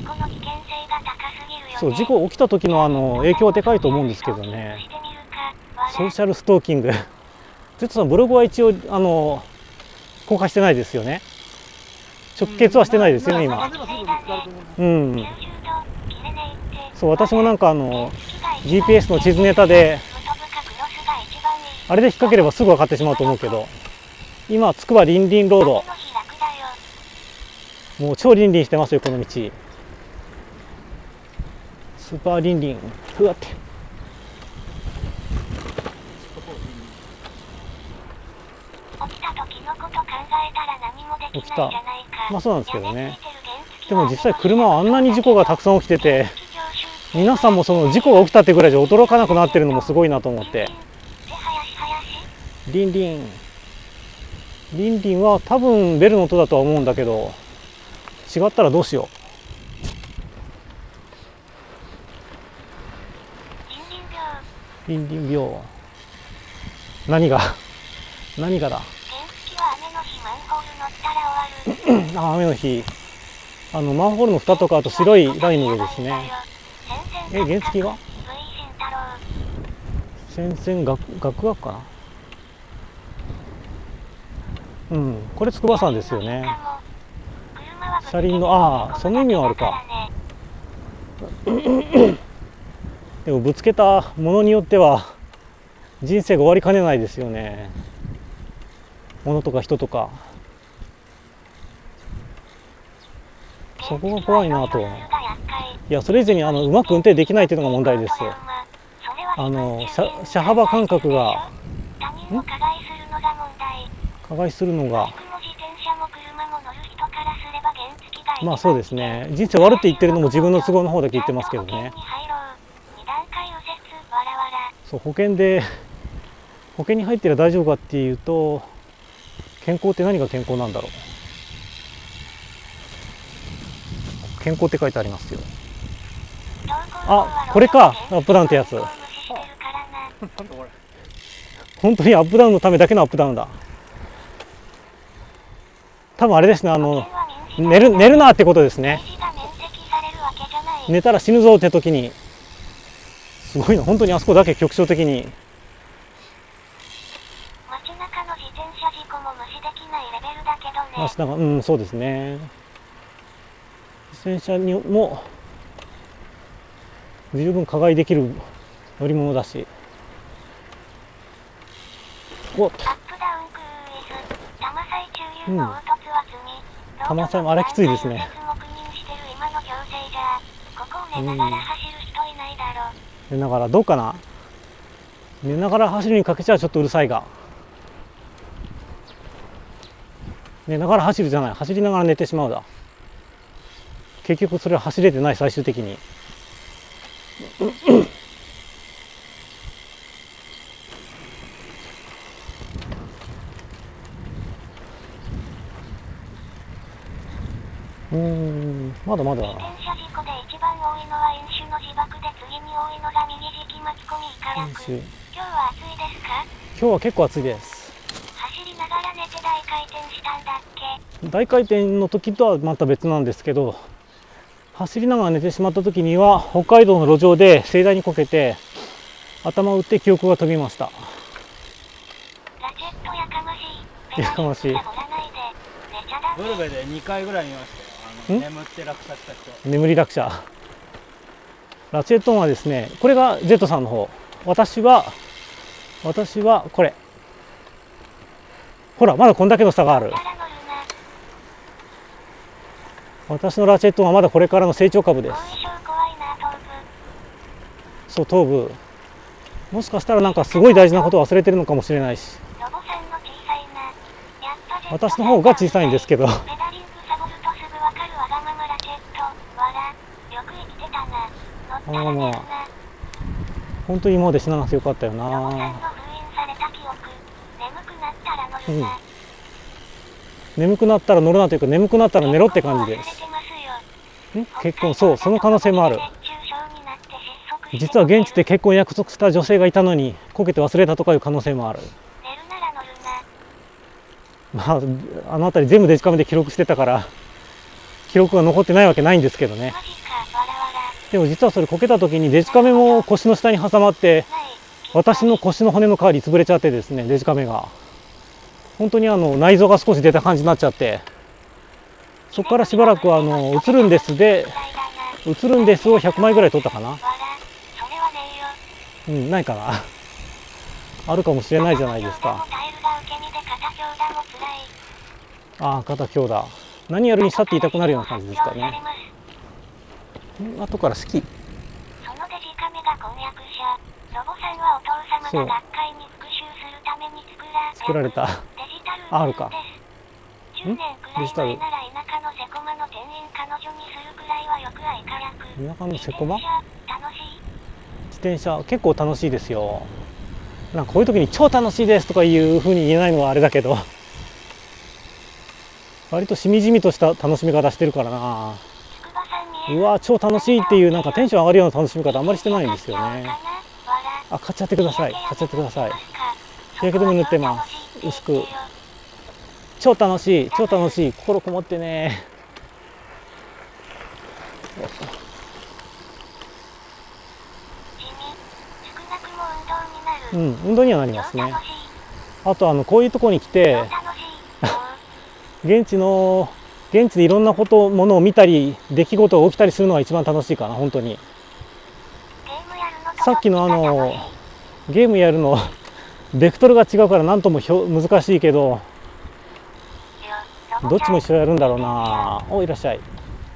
そう事故起きた時のあの影響はでかいと思うんですけどね。ソーシャルストーキングZ さんブログは一応あの公開してないですよね。直結はしてないですよね今。うん、そう私もなんかあの ジーピーエス の地図ネタであれで引っ掛ければすぐ分かってしまうと思うけど、今つくばりんりんロード、もう超りんりんしてますよこの道。スーパーりんりん、ふわって起きた。まあそうなんですけどね。でも実際車はあんなに事故がたくさん起きてて、皆さんもその事故が起きたってぐらいじゃ驚かなくなってるのもすごいなと思って。リンリンリンリンは多分ベルの音だとは思うんだけど、違ったらどうしよう。リンリン病、何が何がだ。あ、雨の日、あのマンホールの蓋とか、あと白いラインの上ですね。え、原付が先々学学学かな。うん、これ筑波山ですよね。車輪の、ああその意味はあるか。でもぶつけたものによっては人生が終わりかねないですよね。物とか人とか。そこが怖いなと。いやそれ以前にあのうまく運転できないっていうのが問題です。あの車、車幅感覚がん加害するのが、まあそうですね。人生終わるって言ってるのも自分の都合の方だけ言ってますけどね。そう、保険で保険に入ってりゃ大丈夫かっていうと、健康って何が健康なんだろう。健康って書いてありますよ。あ、これか、アップダウンってやつ。本当にアップダウンのためだけのアップダウンだ。多分あれですね、あの寝る寝るなってことですね。寝たら死ぬぞって時に。すごいな、本当にあそこだけ局所的に。 街中の自転車事故も無視できないレベルだけどね。 街中、うん、そうですね。自転車にも十分加害できる乗り物だし。 おっアップダウンクーイズ。多摩祭中流の凹凸は積み。 多摩祭もあれきついですね。 黙認してる今の強制じゃ。ここを寝ながら走る人いないだろ。 寝ながらどうかな。寝ながら走るにかけちゃちょっとうるさいが。寝ながら走るじゃない、走りながら寝てしまうだ。結局それは走れてない、最終的に。うーん、まだまだ。 自転車事故で一番多いのは飲酒の自爆で、次に多いのが右軸巻き込み以下落。今日は暑いですか？ 今日は結構暑いです。 走りながら寝て大回転したんだっけ？ 大回転の時とはまた別なんですけど、走りながら寝てしまった時には北海道の路上で盛大にこけて頭を打って記憶が飛びました。 ラチェットやかましい。 やかましい。 ブルベでにかいぐらい見ましたよ。あの眠って落車した人。 眠り落車。ラチェット音はですね、これが Z さんの方。私は私はこれ。ほら、まだこんだけの差がある。私のラチェット音はまだこれからの成長株です。そう、頭部。もしかしたらなんかすごい大事なことを忘れてるのかもしれないし。私の方が小さいんですけど。ああ、まあ本当に今まで死ななくてよかったよな。うん、眠くなったら乗るなというか、眠くなったら寝ろって感じです。ん結婚、そう、その可能性もある。実は現地で結婚約束した女性がいたのにこけて忘れたとかいう可能性もある。まあ、あの辺り全部デジカメで記録してたから記録が残ってないわけないんですけどね。でも実はそれこけた時にデジカメも腰の下に挟まって私の腰の骨の代わり潰れちゃってですね、デジカメが本当にあの内臓が少し出た感じになっちゃって、そこからしばらくあの映るんですで映るんですをひゃくまいぐらい撮ったかな。うん、ないかなあるかもしれないじゃないですか。ああ、肩強打。何やるにしたって痛くなるような感じですかね。後から好き。そう作られた。あ、あるか。んデジタル。田舎のセコマ？自転車結構楽しいですよ。なんかこういう時に超楽しいですとかいうふうに言えないのはあれだけど、割としみじみとした楽しみ方してるからな。うわ超楽しいっていうなんかテンション上がるような楽しみ方あんまりしてないんですよね。あ、買っちゃってください。買っちゃってください。日焼け止め塗ってます。薄く。超楽しい、超楽しい。心こもってね。うん、運動にはなりますね。あとあのこういうところに来て現地の現地でいろんなことものを見たり出来事が起きたりするのが一番楽しいかな、本当に。さっきのあのゲームやるのベクトルが違うから何ともひょ難しいけど、どっちも一緒やるんだろうな。お、いらっしゃい。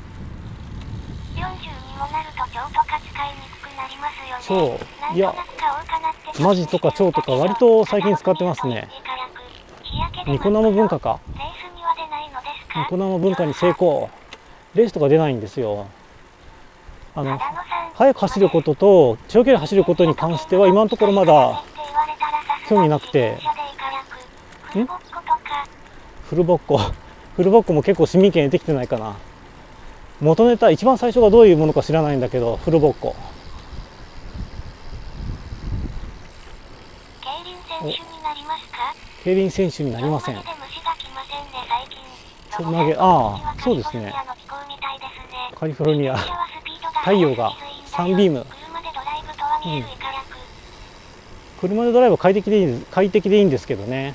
超、いやマジとか超とか割と最近使ってますね。ニコ生文化か。ニコ生文化に成功。レースとか出ないんですよ。あの速く走ることと長距離走ることに関しては今のところまだ興味なくて。んフルボッコフルボッコも結構市民権得てきてないかな。元ネタ一番最初がどういうものか知らないんだけど、フルボッコ。競輪選手になりません。投げ、ああ、そうですね。カリフォルニア、太陽がサンビーム。うん、車でドライブは快適でいい、快適でいいんですけどね。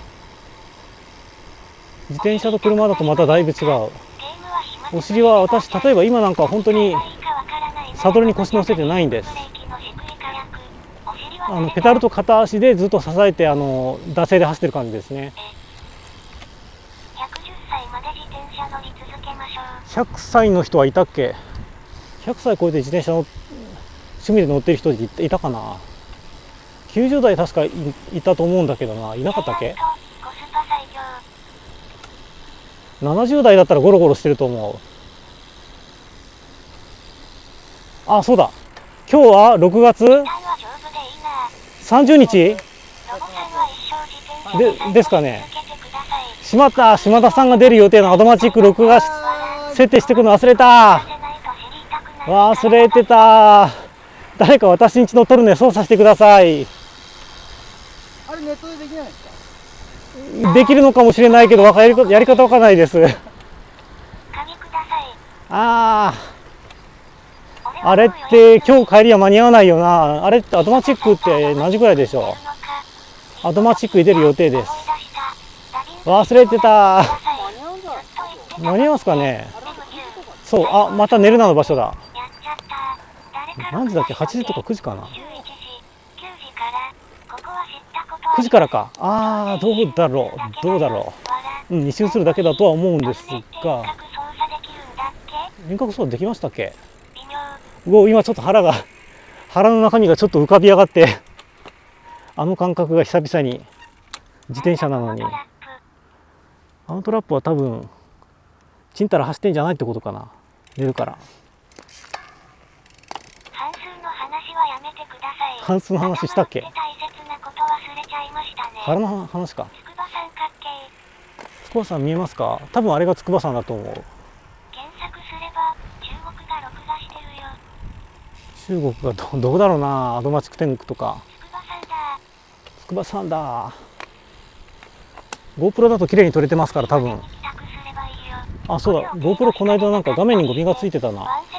自転車と車だとまただいぶ違う。お尻は私、例えば今なんか本当にサドルに腰乗せてないんです。 あのペダルと片足でずっと支えてあの惰性で走ってる感じですね。 ひゃくじゅっさいまで自転車乗り続けましょう。 ひゃくさいの人はいたっけ？ひゃくさい超えて自転車の趣味で乗ってる人いたかな。きゅうじゅうだい確か い, いたと思うんだけどな。いなかったっけ？ななじゅうだいだったらゴロゴロしてると思う。あ、そうだ、今日はろくがつさんじゅうにちでですかね。しまった、島田さんが出る予定のアドマチック録画設定してくの忘れた。忘れてた。誰か私んちのトルネ操作してください。 あれネットでできないですか？ できるのかもしれないけど、わかりやり方わかんないです。ああ、あれって今日帰りは間に合わないよな。あれってアドマチックって何時ぐらいでしょう？アドマチックに出る予定です。忘れてた。間に合いますかね。そう、あ、また寝るなの場所だ。何時だっけ？はちじとかくじかな。くじからか。ああ、どうだろう、どうだろう。うん、に周するだけだとは思うんですが。遠隔操作できましたっけ？うお、今ちょっと腹が腹の中身がちょっと浮かび上がって、あの感覚が久々に自転車なのに。あのトラップは多分ちんたら走ってんじゃないってことかな。寝るから。 半数の話はやめてください。 半数の話したっけ？ 大切なこと忘れちゃいましたね。 腹の話か。 筑波三角形。 筑波さん見えますか？多分あれが筑波さんだと思う。 検索すれば中国が録画してるよ。 中国が ど, どこだろうな。アドマチック天国とか。 筑波山だ。 筑波さんだ。GoPro だと綺麗に撮れてますから多分。あ、そうだ、GoPro この間なんか画面にゴミがついてたな。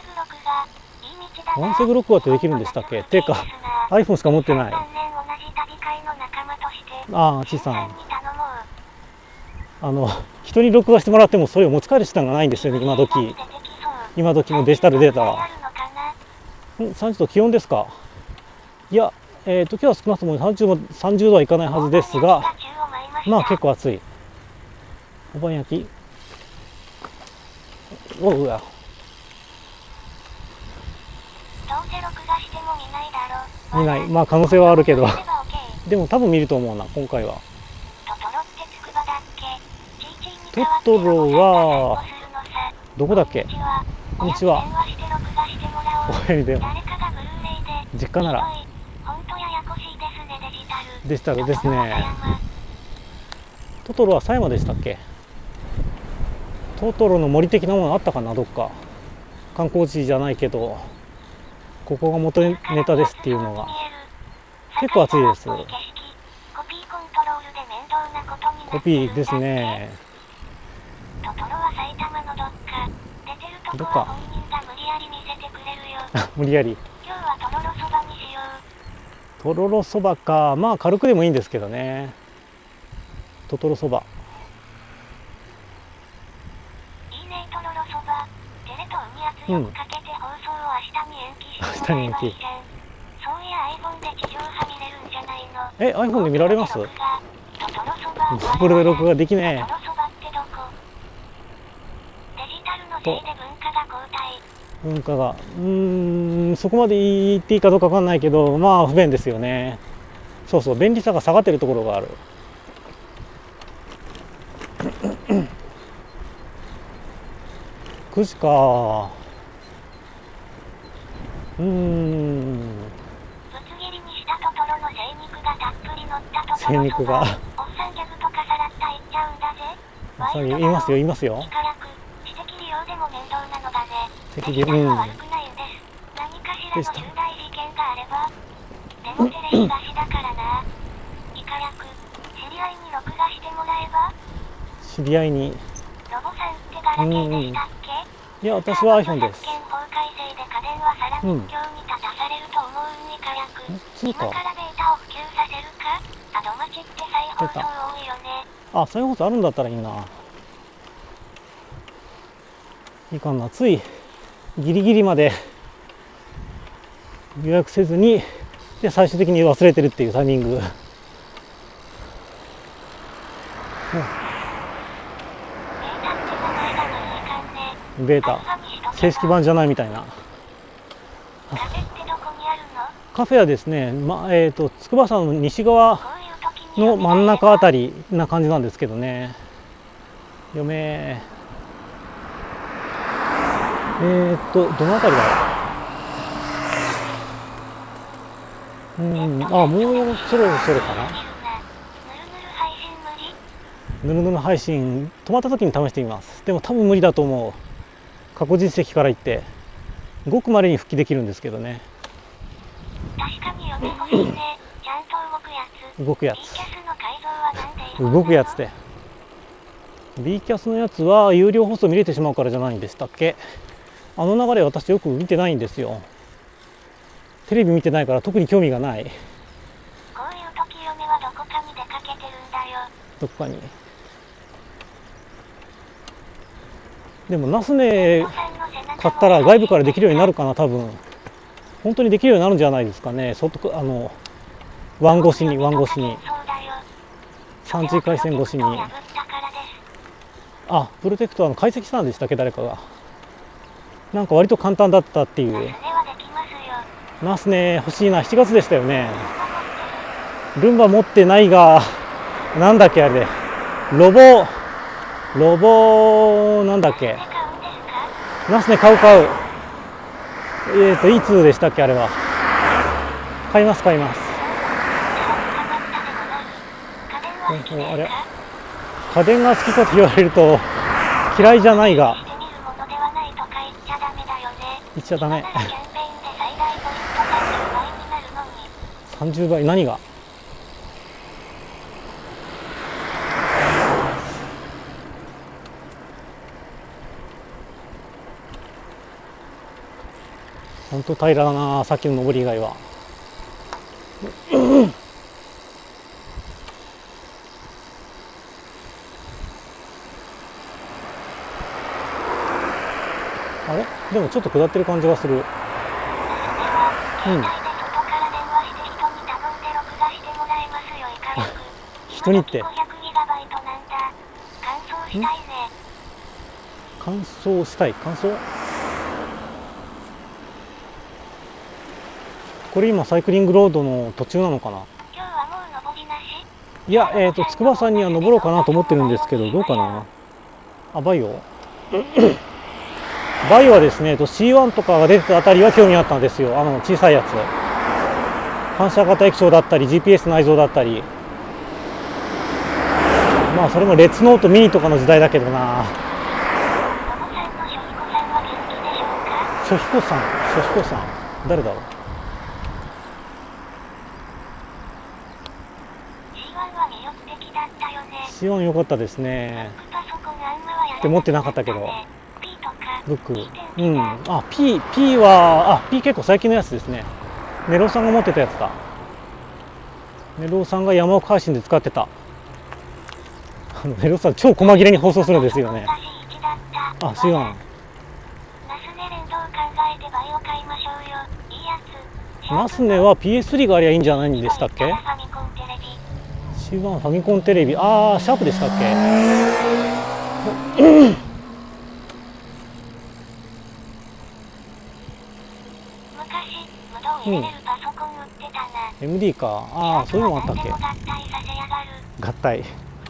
ワンセグ録画ってできるんでしたっけ？ていうか iPhone しか持ってない。ああ、小さん。あの人に録画してもらってもそれを持ち帰る手段がないんですよね、今時。今時のデジタルデータは。さんじゅうど気温ですか？いや、えー、と今日は少なくともさんじゅうど、さんじゅうどはいかないはずですが、まあ結構暑い。おばん焼き。おうや。見ない。まあ可能性はあるけど。でも多分見ると思うな、今回は。トトロはどこだっけ？こんにちは。おやりで実家ならデジタルですね。トトロは狭山でしたっけ？トトロの森的なものあったかな、どっか。観光地じゃないけど、ここが元ネタですっていうのが。結構暑いです。コピーですね。どっか無理やりとろろそばか。まあ軽くでもいいんですけどね。ととろそば。うん。明日に延期。え、iPhone で見られます？GoPro で録画できねえ。と文化がうーんそこまで言っていいかどうかわかんないけど、まあ不便ですよね。そうそう、便利さが下がってるところがある。くじか。うーん。精肉が。さぎ、言いますよ、言いますよ。適宜、うん。でした。知り合いに。うんうん。いや、私は iPhone です。うん。そうか。出た。あ、再放送あるんだったらいいな。いかんな、ついギリギリまで予約せずにで最終的に忘れてるっていうタイミング。ベータ正式版じゃないみたいな。 カフェってどこにあるの？ カフェはですね、まえー、と筑波山の西側の真ん中あたりな感じなんですけどね。読めえー、っとどのあたりだろう。うん、あ、もうそろそろかな。ぬるぬる配信止まった時に試してみます。でも多分無理だと思う。過去実績から言ってごくまれに復帰できるんですけどね。 確かに読めほしいね。ちゃんと動くやつ。 動くやつ B キャスの改造はなんで違うの？ 動くやつで B キャスのやつは有料放送見れてしまうからじゃないんでしたっけ。あの流れ私よく見てないんですよ。テレビ見てないから特に興味がない。 こういう時嫁はどこかに出かけてるんだよ。 どこかに。でもナスネ買ったら外部からできるようになるかな。多分本当にできるようになるんじゃないですかね。外あのワン越しにワン越しに スリージー 回線越しに。あ、プロテクトは解析したんでしたっけ、誰かが。なんか割と簡単だったっていう。ナスネ欲しいな。しちがつでしたよね。ルンバ持ってないが、なんだっけあれ、ロボロボなんだっけ。ナスネ買う買う。えっといつでしたっけあれは。買います買います。あれ、家電が好きかと言われると嫌いじゃないが、言っちゃダメ。さんじゅうばい、何が？本当平らだな、さっきの上り以外は。あれ？でもちょっと下ってる感じがする。うん。人にって。乾燥したい。乾燥？これ今サイクリングロードの途中なのかな。いや、えっと筑波山には登ろうかなと思ってるんですけど、どうかな。あ、バイオバイオはですね、シーワン とかが出てたあたりは興味あったんですよ。あの小さいやつ、反射型液晶だったり ジーピーエス 内蔵だったり。まあそれもレッツノートミニとかの時代だけどな。諸彦さん、諸彦さん誰だろう。シーワン 良かったですね。って持ってなかったけど。ブック、うん、あ、P、P は、あ、P 結構最近のやつですね。ネロさんが持ってたやつだ。ネロさんが山奥配信で使ってた。あのネロさん超細切れに放送するんですよね。あ、シーワン。ナスネは ピーエススリー がありゃいいんじゃないんでしたっけ。シーワン ファミコンテレビ、ああシャープでしたっけ。うん、エムディー か。ああそういうのもあったっけ。合体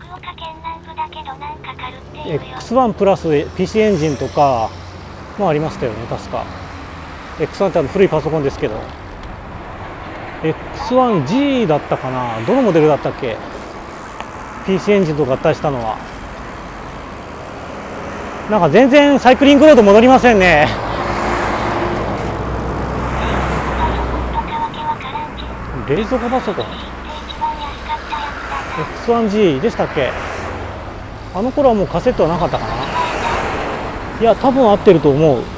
エックスワン プラス ピーシー エンジンとかもありましたよね確か。 エックスワン ってあの古いパソコンですけど エックスワンジー だったかな。どのモデルだったっけ、 ピーシー エンジンと合体したのは。なんか全然サイクリングロード戻りませんね。冷蔵庫パソコン エックスワンジー でしたっけ。あの頃はもうカセットはなかったかな。いや多分合ってると思う。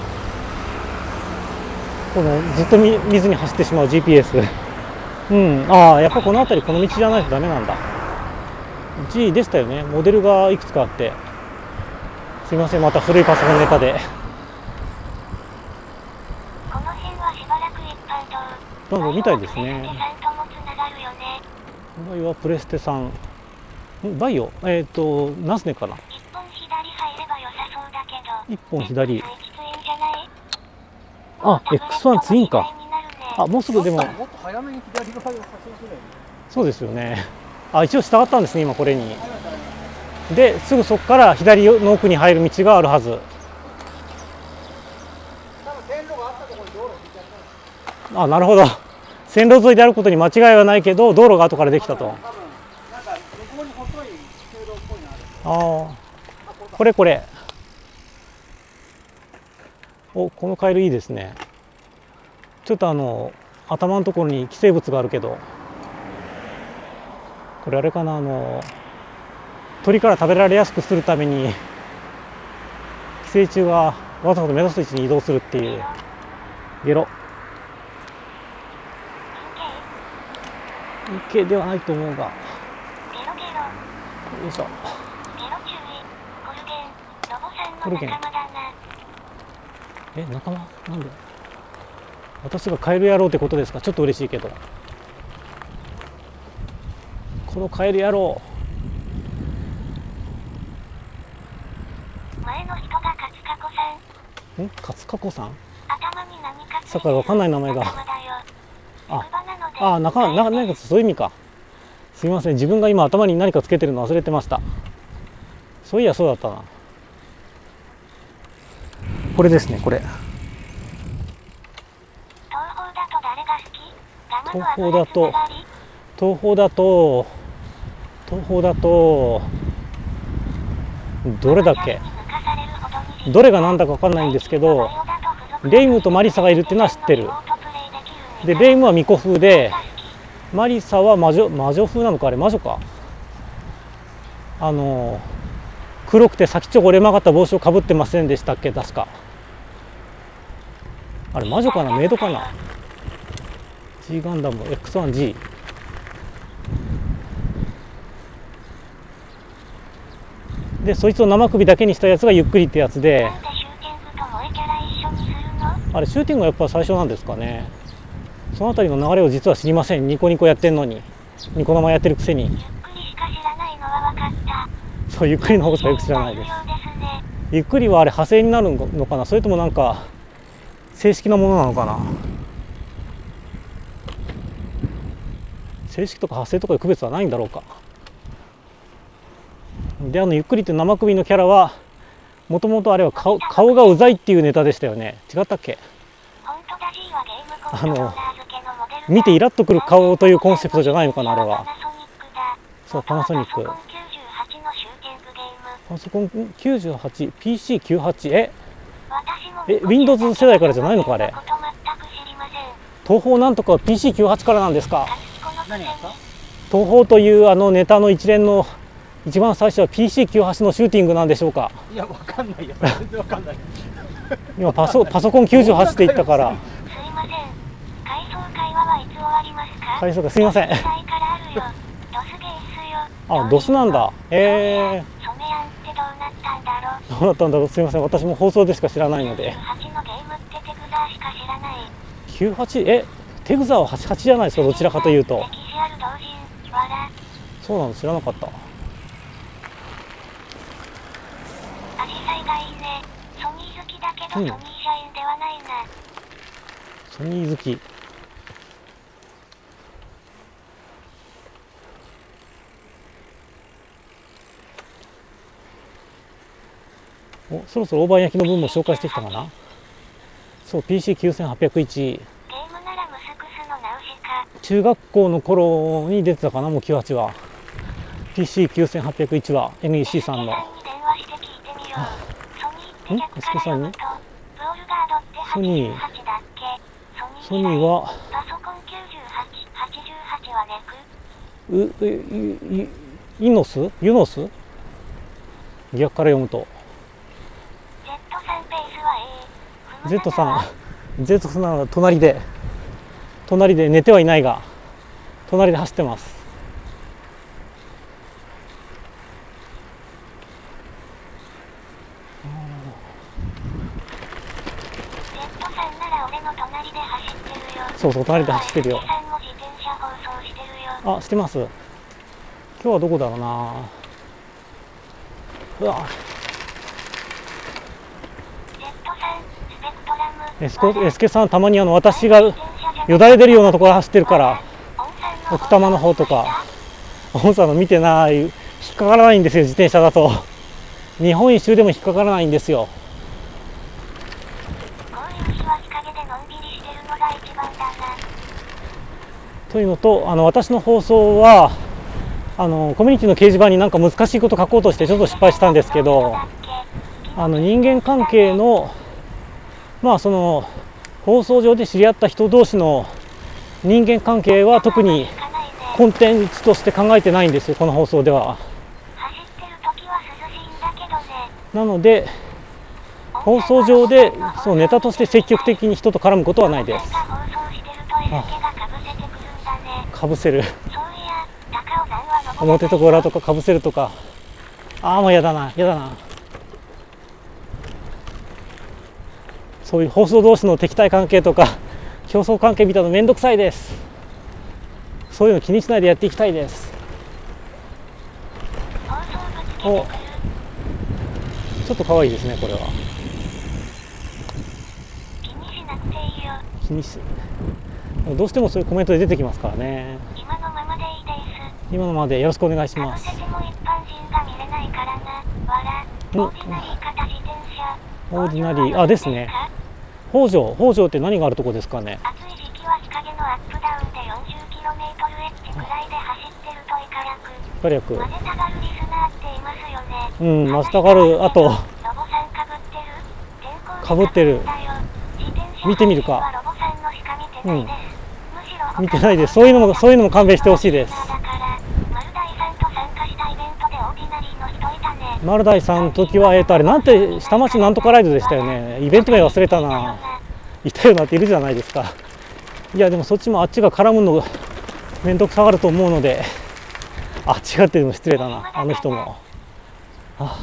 このずっと水に走ってしまう ジーピーエス うん、ああやっぱこの辺りこの道じゃないとダメなんだ。 G でしたよね。モデルがいくつかあって。すいません、また古いパソコンネタで。 この辺はしばらく一般道。 なんかみたいですね。 バイオはプレステさんともつながるよね。 バイオはプレステさん。んバイオえっ、ー、とナスネかな。 一本左入れば良さそうだけど。 一本左。 ツインじゃない？ あ、エックスワン ツインか。あ、もうすぐでも。 もっと早めに左側を差し出せるよね。 そうですよね。あ、一応従ったんですね、今これに。で、すぐそこから左の奥に入る道があるはず。 多分線路があったところに道路を引いちゃったの。 あ、なるほど。線路沿いであることに間違いはないけど、道路が後からできたと。 多分なんか向こうに細い通路っぽいのある。 ああ、これこれ。お、このカエルいいですね。ちょっとあの頭のところに寄生物があるけど、これあれかな、あの鳥から食べられやすくするために寄生虫がわざわざ目指す位置に移動するっていう。ゲロ。池ではないと思うが。 ゲロゲロ。 よいしょ。 ゲロ注意。コルゲン。ロボさんコルゲンの仲間だな。 え、仲間なんで私がカエルやろうってことですか。ちょっと嬉しいけど、このカエルやろ前の人が勝カコさん。 うん、勝カコさん。 頭に何かついてる。 さっきからわかんない名前が。 仲間だよ。 あ職場なのであ、仲間、なんかそういう意味か。すみません、自分が今頭に何かつけてるの忘れてました。そういやそうだったな。これですね、これ。 東宝だと誰が好き？ 東宝だと東宝だとどれだっけ、どれが何だか分かんないんですけど、レイムとマリサがいるっていうのは知ってる。でレイムは巫女風で、マリサは魔女魔女風なのか、あれ魔女か。あの黒くて先っちょが折れ曲がった帽子をかぶってませんでしたっけ、確か。あれ魔女かな、メイドかな。 G ガンダム エックスワンジー で、そいつを生首だけにしたやつがゆっくりってやつで、あれシューティングがやっぱ最初なんですかね。そのあたりの流れを実は知りません。ニコニコやってんのに、ニコ生やってるくせに。そう、ゆっくりの方しかよく知らないです。ゆっくりはあれ派生になるのかな、それともなんか正式なものなのかな。正式とか派生とかいう区別はないんだろうか。で、あのゆっくりって生首のキャラはもともとあれは 顔, 顔がうざいっていうネタでしたよね。違ったっけ。あの見てイラッとくる顔というコンセプトじゃないのかな、あれは。そう、パナソニック。パソコンきゅうじゅうはち、ピーシーきゅうじゅうはち、ええ Windows 世代からじゃないのか、あれ。東宝なんとか ピーシーきゅうじゅうはち からなんですか。 何がですか？ 東宝というあのネタの一連の一番最初は ピーシーきゅうじゅうはち のシューティングなんでしょうか。 いや、わかんないよ。全然わかんない。 今パソパソコンきゅうじゅうはちって言ったから。 すいません。回想会話はいつ終わりますか？ 回想会、すいません。あ、ドスなんだ。ええー。 ソメヤンってどうなったんだろう。 どうなったんだろう。すいません。私も放送でしか知らないので。 きゅうじゅうはちのゲームってテグザーしか知らない。 きゅうじゅうはち、え、テグザーははちじゅうはちじゃないですか。どちらかというと。 歴史ある同人、わら。 そうなの、知らなかった。 アジサイがいいね。ソニー好きだけど、 うん、 ソニー社員ではないな。 ソニー好き。お、そろそろ大判焼きの分も紹介してきたかな。そう、ピーシーきゅうせんはっぴゃくいち。 ゲームならムスクスのナウシカ。 中学校の頃に出てたかな、もうきゅうじゅうはちは。ピーシーきゅうせんはっぴゃくいち は エヌイーシー さんの。ん？息子さんに？ソニー。ソニーは。う、う、い、イノス？ユノス？逆から読むと。Z さん、Z さんは隣で、隣で寝てはいないが、隣で走ってます。 Z さんなら俺俺の隣で走ってるよ。 そうそう、隣で走ってるよ。 エスケさんも自転車放送してるよ。 あ、してます。今日はどこだろうな。うわ、 ジェットさん、スペクトラム、 エスコエスケさん、たまにあの私がよだれ出るようなところ走ってるから奥多摩の方とか、本さんの見てない、引っかからないんですよ。自転車だと日本一周でも引っかからないんですよ。 こういう日は日陰でのんびりしてるのが一番だな。 というのと、あの私の放送はあのコミュニティの掲示板になんか難しいこと書こうとしてちょっと失敗したんですけど、あの人間関係のまあその放送上で知り合った人同士の人間関係は特にコンテンツとして考えてないんですよ、この放送では。 走ってる時は涼しいんだけどね。 なので放送上でそのネタとして積極的に人と絡むことはないです。 放送してると エスケがかぶせてくるんだね。 かぶせる、 そういや、高尾さんは登表とか裏とかかぶせるとか、ああもうやだな、やだな。そういう放送同士の敵対関係とか競争関係みたいなのめんどくさいです。そういうの気にしないでやっていきたいです。 放送ぶつけてくお、 る。 ちょっと可愛いですね、これは。 気にしなくていいよ。 気にしどうしてもそういうコメントで出てきますからね。 今のままでいいです。 今のままでよろしくお願いしかぶます。 せても一般人が見れないからな。わら。 うんオーディナリー型自転車。 オーディナリー、あ、ですね。北条、北条って何があるとこですかね。 暑い時期は日陰のアップダウンで よんじゅっキロメートル エッジくらいで走ってるとイカ略。 火力、 マネたがるリスナーっていますよね。 うん、マスタガル、あとロボさんかぶってる。天候かぶってる。見てみるか。 ロボさんのしか見てないです。むしろ見てないです。そういうのもそういうのも勘弁してほしいです。 だからマルダイさんと参加したイベントでオーディナリーの人いたね。 マルダイさんの時はえっとあれなんて下町なんとかライドでしたよね。イベント名忘れたな。いたよなっているじゃないですか。いやでもそっちもあっちが絡むのが面倒くさがると思うので、あっちがっていうのも失礼だな、あの人も。あ,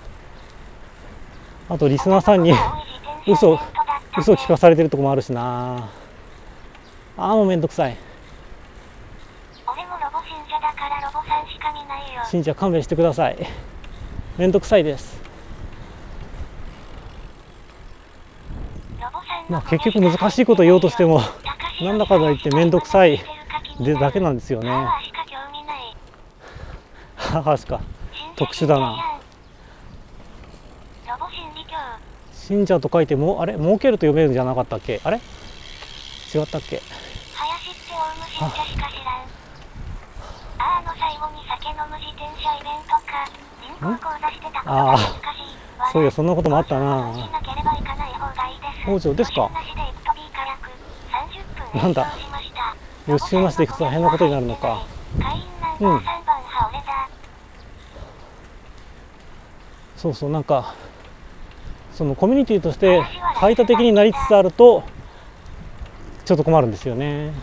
あとリスナーさんに嘘嘘聞かされてるとこもあるしな。ああもうめんどくさい。 俺もロボ信者だからロボさんしか見ないよ。 信者勘弁してください。めんどくさいです。まあ結局難しいこと言おうとしてもなんだかんだ言ってめんどくさいでだけなんですよね。母しか特殊だな。信者と書いてもあれ儲けると読めるんじゃなかったっけ。あれ違ったっけ。 林ってオウム信者しか知らん。ああの最後に酒飲む自転車イベントか銀行口座してたことが恥ずかしい。 そういやそんなこともあったな。北条ですか。なんだ予習なしでいくと大変なことになるのか。うん、そうそう、なんかそのコミュニティとして排他的になりつつあるとちょっと困るんですよね。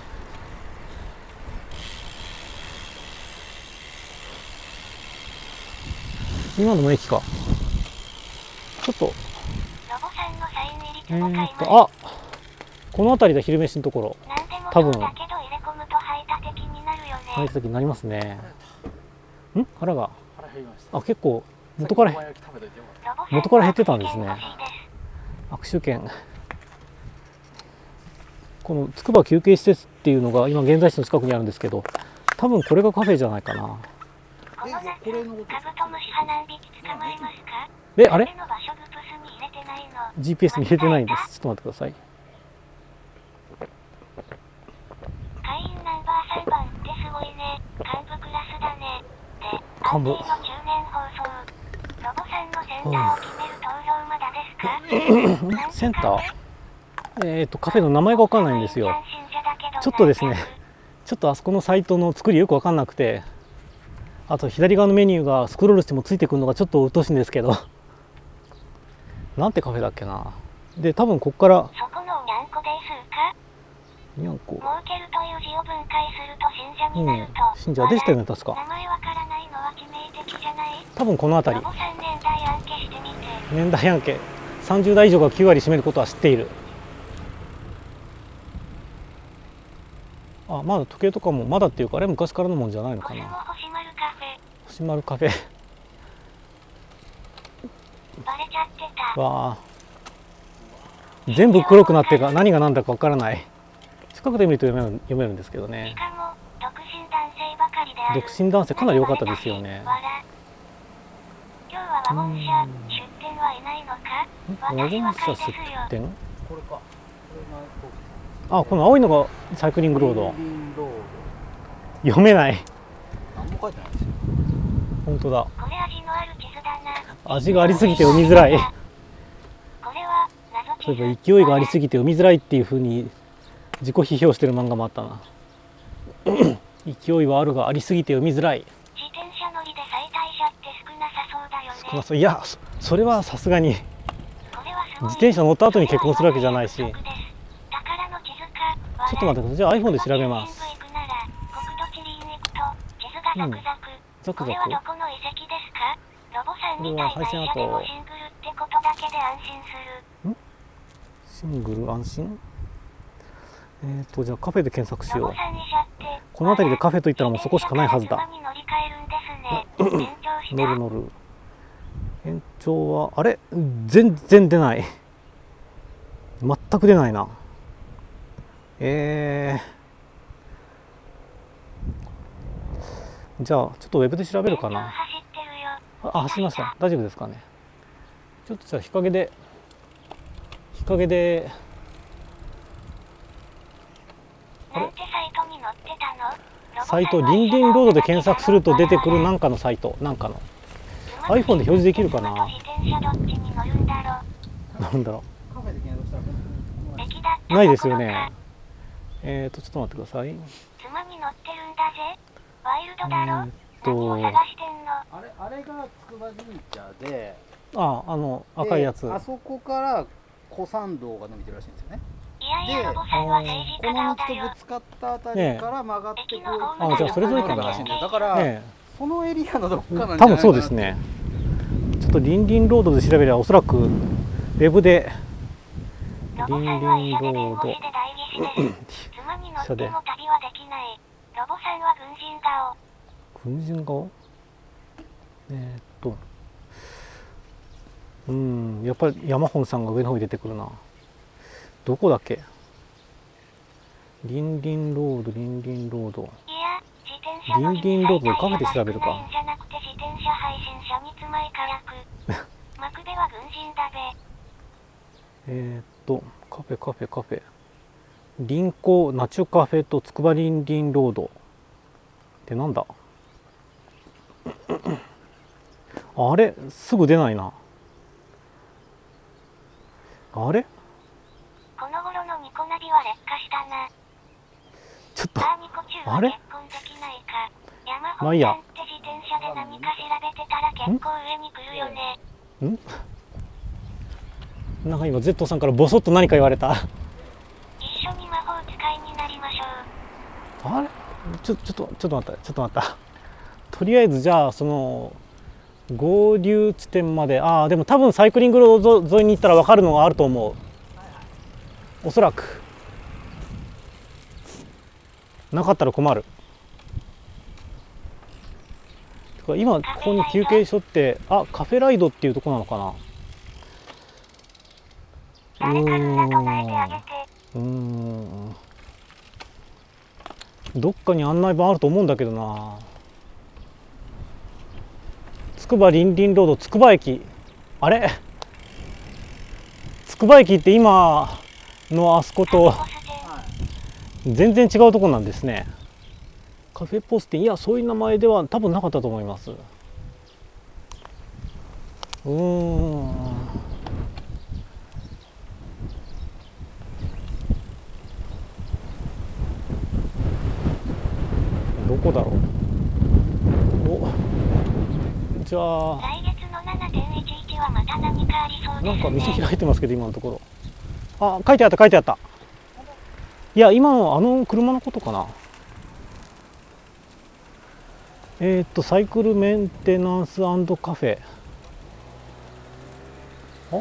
今のも駅か。ちょっとえーっとあこの辺りだ、昼飯のところ。多分排他的になりますね。ん腹があ結構元から元から減ってたんですね。握手券。このつくば休憩施設っていうのが今現在地の近くにあるんですけど、多分これがカフェじゃないかな。えあれ ジーピーエス に入れてないんです。ちょっと待ってください。 会員ナンバーさんばんってすごいね。幹部クラスだね。で、 幹部安定の中年放送。ロボさんのセンターを決める投票まだですか？ センターえっとカフェの名前がわかんないんですよ。ちょっとですね、ちょっとあそこのサイトの作りよくわかんなくて、あと左側のメニューがスクロールしてもついてくるのがちょっと鬱陶しいんですけどなんてカフェだっけな。で多分ここからそこのにゃんこですか？ にゃんこ儲けるという字を分解すると信者になると、 うん、信者でしたよね確か。 名前わからないのは致命的じゃない？ 多分この辺り。 ロボさん年代アンケしてみて。 年代アンケさんじゅう代以上がきゅう割占めることは知っている。 あ、まだ時計とかもまだっていうかあれ昔からのもんじゃないのかな。 星丸カフェ。 星丸カフェバレちゃってた。 わあ、全部黒くなってか何が何だかわからない。近くで見ると読める、読めるんですけどね。 しかも独身男性ばかりである。 独身男性かなり良かったですよね。 今日はワゴン車出店はいないのか。 ワゴン私は車出買いですよ。 店。 これか。こあ、この青いのがサイクリングれロード。 リンロー読めない。 ド。何も書いてないですよ。 本当だ。 これ味のある地図だな。 味がありすぎて読みづらい。 これは謎地図。 そういえば勢いがありすぎて読みづらいっていう風に自己批評してる漫画もあったな。勢いはあるがありすぎて読みづらい。 自転車乗りで最大車って少なさそうだよね。 少なそう。いや、そそれはさすがにこれはすごい。 自転車乗った後に結婚するわけじゃないし。ちょ宝の地図か。 っと待ってください。じゃあ iPhone で調べます。 全部行くなら国土地理院に行くと地図がザクザク。 ザクザこれはどク。 この遺跡ですか。ロボさんみたいな医これは配線者でも跡シングルってことだけで安心する。 シングル安心。えっ、ー、とじゃあカフェで検索しよう。 ロボさん医者ってこの辺りでカフェといったらもうそこしかないはずだ。 自転車なら妻に乗り換えるんですね。延長した。 乗る乗る。延長はあれ全然出ない。全く出ないな。えー、じゃあちょっとウェブで調べるかな。 走ってるよ。 あ、走りました。大丈夫ですかね。ちょっとじゃあ日陰で日陰でなんてサイトに載ってたの？ サイトリンリンロードで検索すると出てくるなんかのサイト、なんかの iPhone で表示できるかな。 自転車どっちに乗るんだろう。 なんだろカフェで検索したら本当に駅だったう。ないですよところかね。えーとちょっと待ってください。 妻に乗ってるんだぜ。ワイルドだろ。 えーっと何を探してんの？ あれあれが筑波神社で、 あ、あの赤いやつ。 であそこから古参道が伸びてるらしいんですよね。 いやいや、ロボさんは政治この道家顔だよとぶ。つかったあたりから曲がってこう、 あ、じゃあそれぞれかな。 らしいんだよ。だから、 ねそのエリアのどっかなんじゃないえ、 かな。 多分そうですね。ちょっとリンリンロードで調べればおそらくウェブでロボさんは医者で弁護士で代議士です。妻に乗っても旅はできない。ロボさんは軍人顔。 軍人顔。えーっとうんやっぱり山本さんが上の方に出てくるな。どこだっけ。リンリンロードリンリンロード。 いや、自転車のリンリンロードでカフェで調べるか。 じゃなくて自転車配信者に妻いからく。マクベは軍人だべ。 えーっとカフェカフェカフェ臨港ナチュカフェとつくばリンリンロードってなんだ。あれすぐ出ないな。あれこの頃のニコナビは劣化したな。 ちょっとあーニコ中はあれ結婚できないか。山まあいいや本さんって自転車で何か調べてたら結構上に来るよね。 んなんか今 Z さんからボソッと何か言われた。 一緒に魔法使いになりましょう。 あれちょちょっとちょっと待ったちょっと待った。とりあえずじゃあその合流地点まで、ああでも多分サイクリングロード沿いに行ったら分かるのがあると思う。おそらくなかったら困る。てか今ここに休憩所って、あ、カフェライドっていうとこなのかな。 誰かルーラ唱えてあげて。 うーんどっかに案内板あると思うんだけどな。つくばリンリンロードつくば駅、あれつくば駅って今のあそこと全然違うとこなんですね。カフェポスティン、いやそういう名前では多分なかったと思います。うーんどこだろう。おじゃあ来月の ななてんいちいち はまた何かありそうですね。 なんか店開いてますけど今のところ。あ、書いてあった書いてあった。いや今のあの車のことかな。えー、っとサイクルメンテナンス&カフェ。あ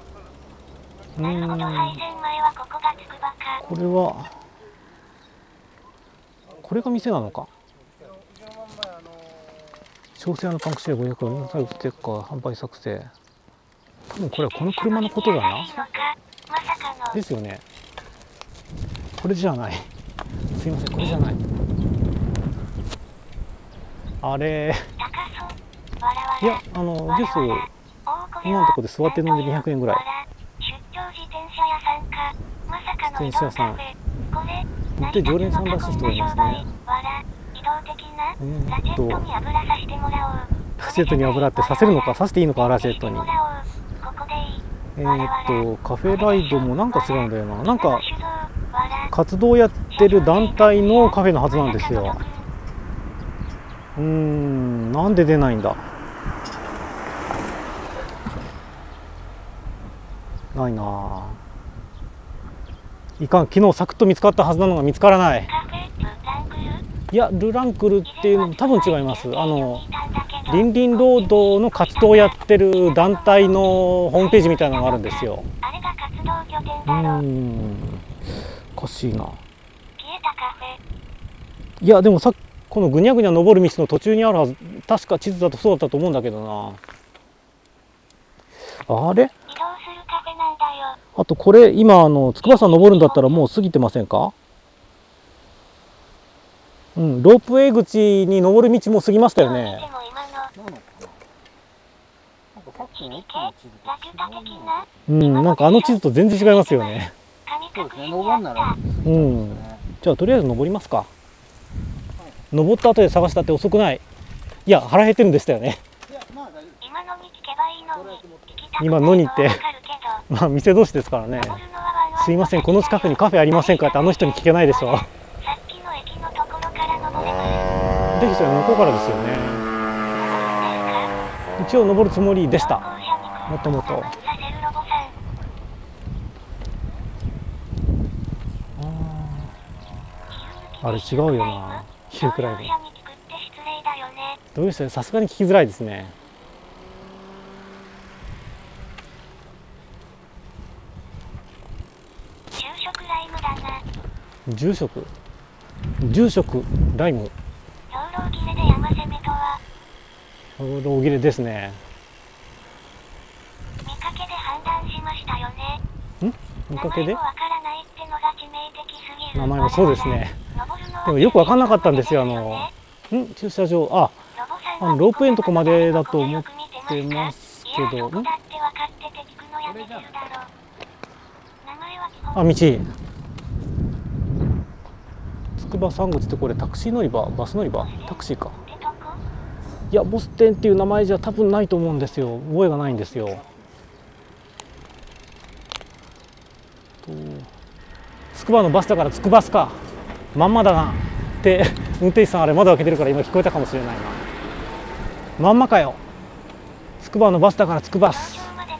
うーんなるほど、配線前はここがつくばか。 これはこれが店なのか。 うちのまんまあの小生のパンクシェアごひゃくえん、最後ステッカー販売作成。多分これはこの車のことだな。 まさかのですよね。これじゃない。すいません、これじゃない。あれ。いや、あのジュース今のところで座って飲んでにひゃくえんぐらい。 出張自転車屋さんか。まさかの移動カフェ。これで常連さんらしい人がいますね。 移動的なえー、 ラチェットに油さしてもらおう。 ラチェットに油ってさせるのか、さしていいのか、ラチェットに。 ここでいい。 えーっとカフェライドもなんか違うんだよな。なんか活動やってる団体のカフェのはずなんですよ。うーん、なんで出ないんだ。ないなあ。いかん、昨日サクッと見つかったはずなのが見つからない。いや、ルランクルっていうのも多分違います。あのリンリンロードの活動をやってる団体のホームページみたいなのがあるんですよ。うーん、おかしいな。いや、でもさ、このぐにゃぐにゃ登る道の途中にあるはず、確か地図だとそうだったと思うんだけどな。あれ？あとこれ今あの筑波山登るんだったらもう過ぎてませんか？うん、ロープウェイ口に登る道も過ぎましたよね。うん、なんかあの地図と全然違いますよね。 そうですね、登んなら、 うん、じゃあとりあえず登りますか。登った後で探したって遅くない。いや、腹減ってるんでしたよね。今のにってまあ店同士ですからね。すいません、この近くにカフェありませんかってあの人に聞けないでしょ。できたら向こうからですよね。一応登るつもりでした、もともと。あれ違うよな、ヒルクライブ。どういう人、さすがに聞きづらいですね。住職住職ライム。兵糧切れですね。 見かけで判断しましたよね。 ん？見かけで？ 名前もわからないってのが致命的すぎる。 名前もそうですね。でもよく分かんなかったんですよ。あのん駐車場、ああのロープウェイのとこまでだと思ってますけど、んあ、道筑波山口ってこれタクシー乗り場、バス乗り場、タクシーか。いや、ボス店っていう名前じゃ多分ないと思うんですよ。覚えがないんですよ。と筑波のバスだから筑波スか、まんまだなって運転手さんあれ窓開けてるから今聞こえたかもしれないな。まんまかよ、筑波のバスだから筑波ス。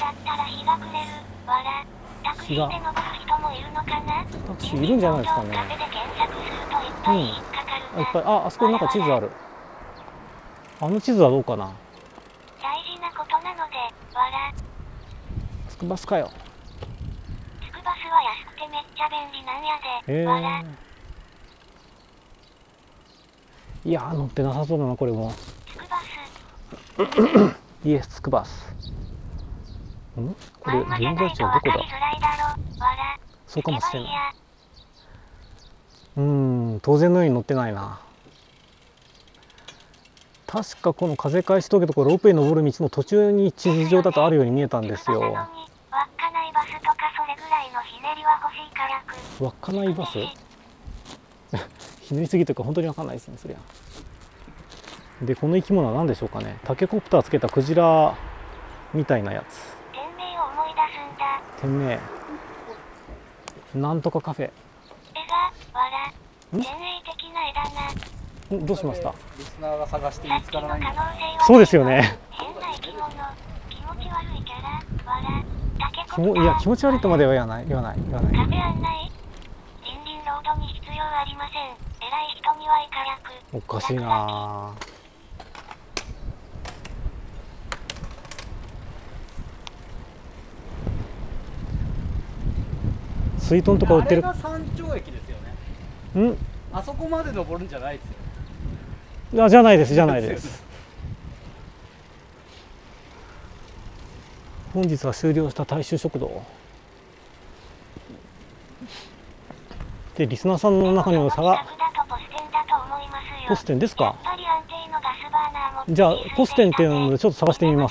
日がタクシーいるんじゃないですかね。うん、いっぱい。あ、あそこになんか地図ある。あの地図はどうかな。 大事なことなので、わら。 つくばすかよ。 つくばすは安くてめっちゃ便利なんやで、 えー、 わら。 いやー、乗ってなさそうだな、これも。 つくばす。 イエス、つくばす。ん？これ、現在地はどこだ？そうかもしれない。うーん、当然のように乗ってないな。確かこの風返し峠とこロープウェイ登る道の途中に地図上だとあるように見えたんですよ。稚内バスひねりすぎというか本当に分かんないですね、そりゃ。でこの生き物は何でしょうかね。タケコプターつけたクジラみたいなやつ。 店名を思い出すんだ。 店名なんとかカフェ。 前衛的な枝な。 んどうしました？ リスナーが探して見つからないんだ。 そうですよね。 変な生き物、気持ち悪いキャラ、わら、タケコプター。 きもいや気持ち悪いとまでは言わない言わない言わない。 カフェ案内。リンリンロードに必要ありません。偉い人には以下役。 おかしいな。水遁とか売ってる。 あれが山頂駅ですよね。 んあそこまで登るんじゃないですよ。 あ、じゃないですじゃないです。本日は終了した大衆食堂で、リスナーさんの中にも差がポステンですか。じゃあポステンっていうのでちょっと探してみます。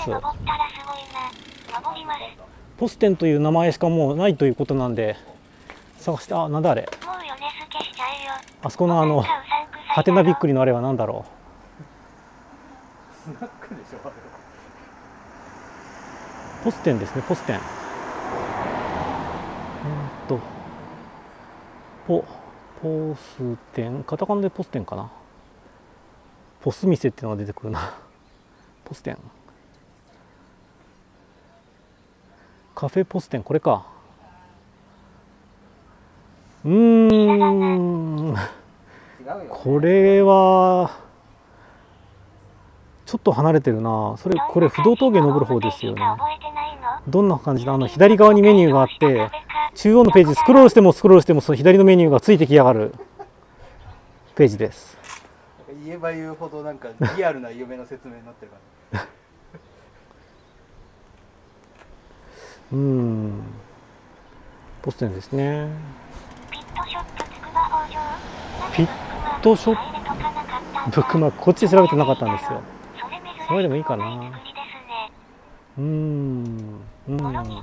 ポステンという名前しかもうないということなんで探して、あ、なんだあれ、あそこのあのはてなびっくりのあれは何だろスナックでしょ。 う。ポステンですね、ポステン。うんとポポステン、カタカナでポステンかな。ポス店っていうのが出てくるな。ポステン、カフェポステン、これか。うーん、これはちょっと離れてるな。それ、これ不動峠登る方ですよね。どんな感じだ。あの左側にメニューがあって、中央のページスクロールしてもスクロールしてもその左のメニューがついてきやがるページです。 言えば言うほどなんかリアルな夢の説明になってるからうーん、ポステンですね。ピットショップブックマーク、こっち調べてなかったんですよ。それでもいいかな。うーん、うん、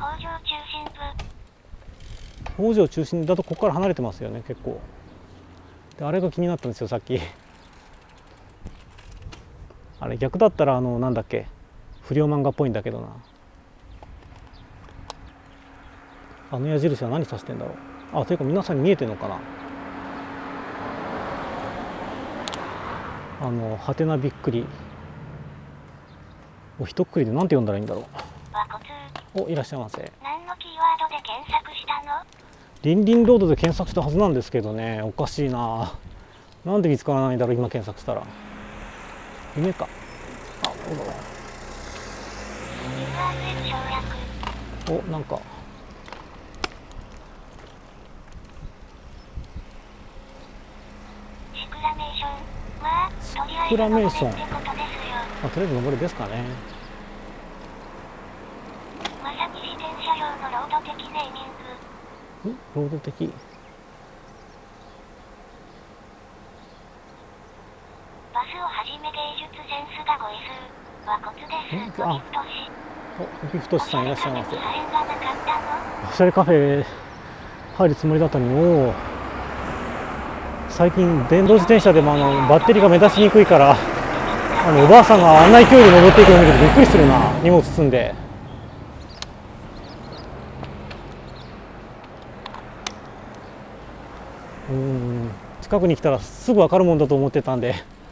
北条中心だとここから離れてますよね、結構。であれが気になったんですよ、さっき。あれ逆だったらあのなんだっけ、不良漫画っぽいんだけどな。あの矢印は何指してんだろう。あ、というか皆さんに見えてるのかな。あのはてなびっくりお一括りでなんて読んだらいいんだろう。お、いらっしゃいませ。 何のキーワードで検索したの？ リンリンロードで検索したはずなんですけどね。おかしいな。なんで見つからないんだろう、今検索したら。夢か。あ、お、なんかシクラメーション。まあ、とりあえずシクラメーション、 登れってことですよ。 まあ、とりあえず登りですかね。 まさに自転車用のロード的ネーミング。 ん、ロード的。 バスをはじめ芸術センスがごいす。和骨です。 あ、 ギフトシ。 お、ギフトシさんいらっしゃいませ。 おしゃれカフェに破片がなかったの？ おしゃれカフェ入るつもりだったのに、おお、最近電動自転車でもあのバッテリーが目立ちにくいから、あのおばあさんがあんな勢いで登っていくのを見るとびっくりするな。荷物積んで。うーん、近くに来たらすぐ分かるもんだと思ってたんで。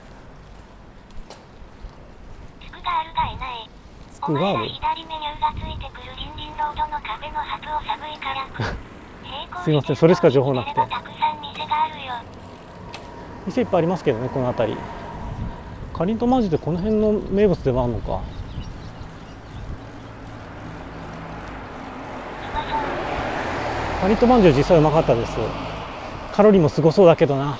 つくがあるがいない。 つくがある。 お前ら左メニューがついてくるリンリンロードのカフェのハブを寒いからすいません、それしか情報なくて。 たくさん店があるよ。 店いっぱいありますけどね、この辺り。かりんとまんじゅうってこの辺の名物でもあるのか。かりんとまんじゅう実際うまかったです。カロリーもすごそうだけどな。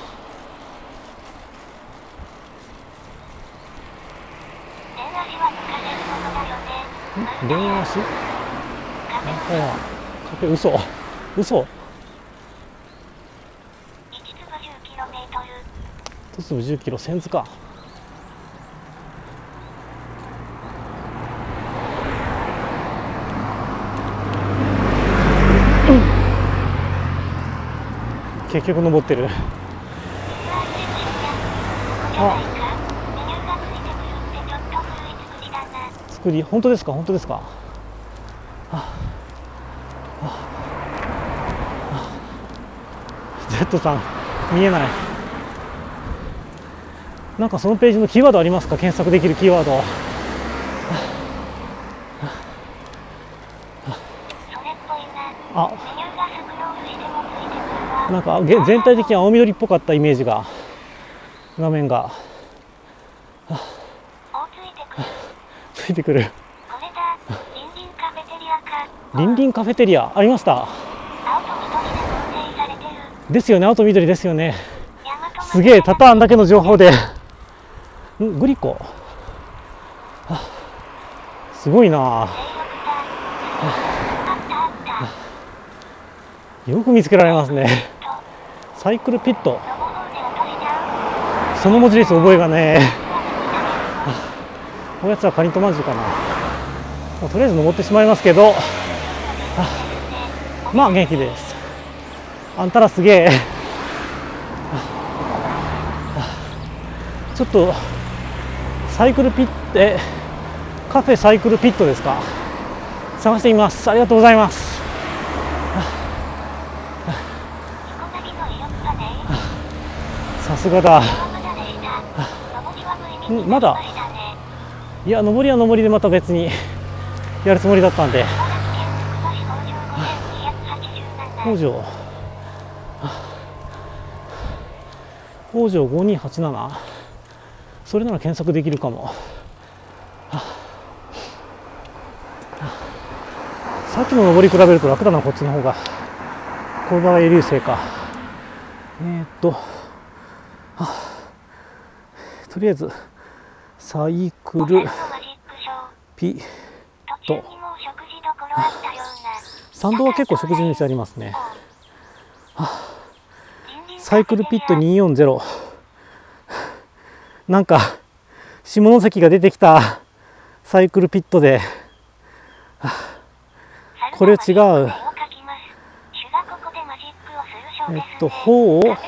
電足は抜かれるものだよね。 ん、電足？ああ、カフェ、嘘嘘。 いちつぶじゅうキロメートル。 一粒じゅっキロ、センズか。結局登ってる。あ、作り、本当ですか、本当ですか。はあ、はあ、はあ、ジェットさん見えない。なんかそのページのキーワードありますか、検索できるキーワード。はあ、あ、なんか全体的に青緑っぽかったイメージが、画面が、はあ、ついてくる。リンリンカフェテリアありました。ですよね、青と緑ですよね。 すげえ、タターンだけの情報でんグリコすごいな。よく見つけられますね。サイクルピット、その文字列覚えがね。おやつはカニとまんじゅうかな。もうとりあえず登ってしまいますけど、まあ元気です。あんたらすげえ。ちょっとサイクルピット、えカフェサイクルピットですか、探してみます。ありがとうございます。さすがだ。んまだ、いや、上りは上りでまた別にやるつもりだったんで。北条北条ごにーはちなな、それなら検索できるかも。さっきの上り比べると楽だな、こっちの方が。勾配流星か。えー、っととりあえずサイクルピット、参道は結構食事の店ありますね。サイクルピットにーよんゼロ、なんか下関が出てきたサイクルピットで、これ違う。えっとほう上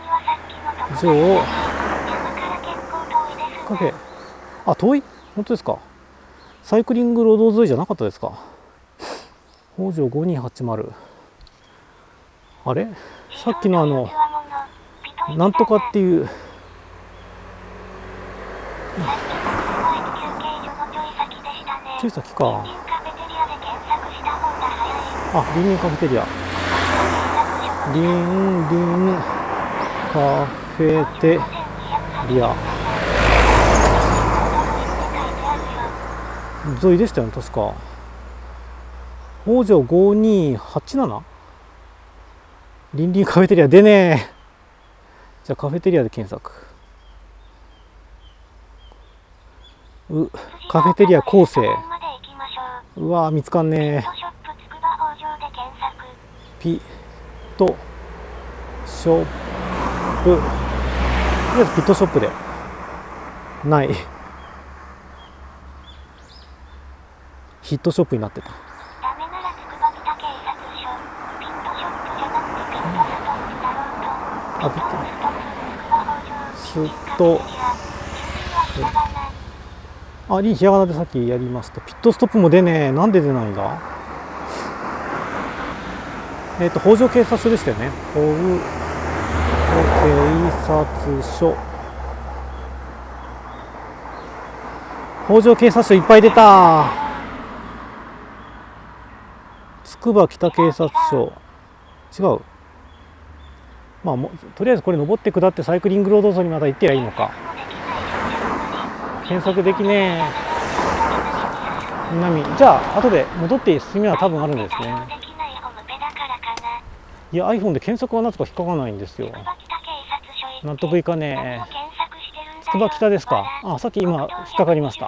カフェ、あ、遠い、本当ですか。サイクリングロード沿いじゃなかったですか。北条ごにーはちまる、あれ、さっきのあのなんとかっていう、ちょい先か。あ、リンリンカフェテリア、リンリンカフェテリア沿いでしたよね、確か。北条ごにーはちなな、リンリンカフェテリアでねえ。じゃあカフェテリアで検索。うカフェテリア構成、うわー見つかんねえ。ピットショップ、とりあえずピットショップでない。ヒットショップになってた。あ、ピットストあ、リンひらがなでさっきやりました。ピットストップも出ねえ。なんで出ないんだ。えっと北条警察署でしたよね。北条警察署、北条警察署いっぱい出た。筑波北警察署、違う。まあもとりあえずこれ登って下ってサイクリングロード沿いにまた行ってりゃいいのか。検索できねえ。南、じゃあ後で戻って進みは多分あるんですね。いや iPhone で検索はなぜか引っかかないんですよ。納得いかねえ。筑波北ですか。あ、さっき今引っかかりました。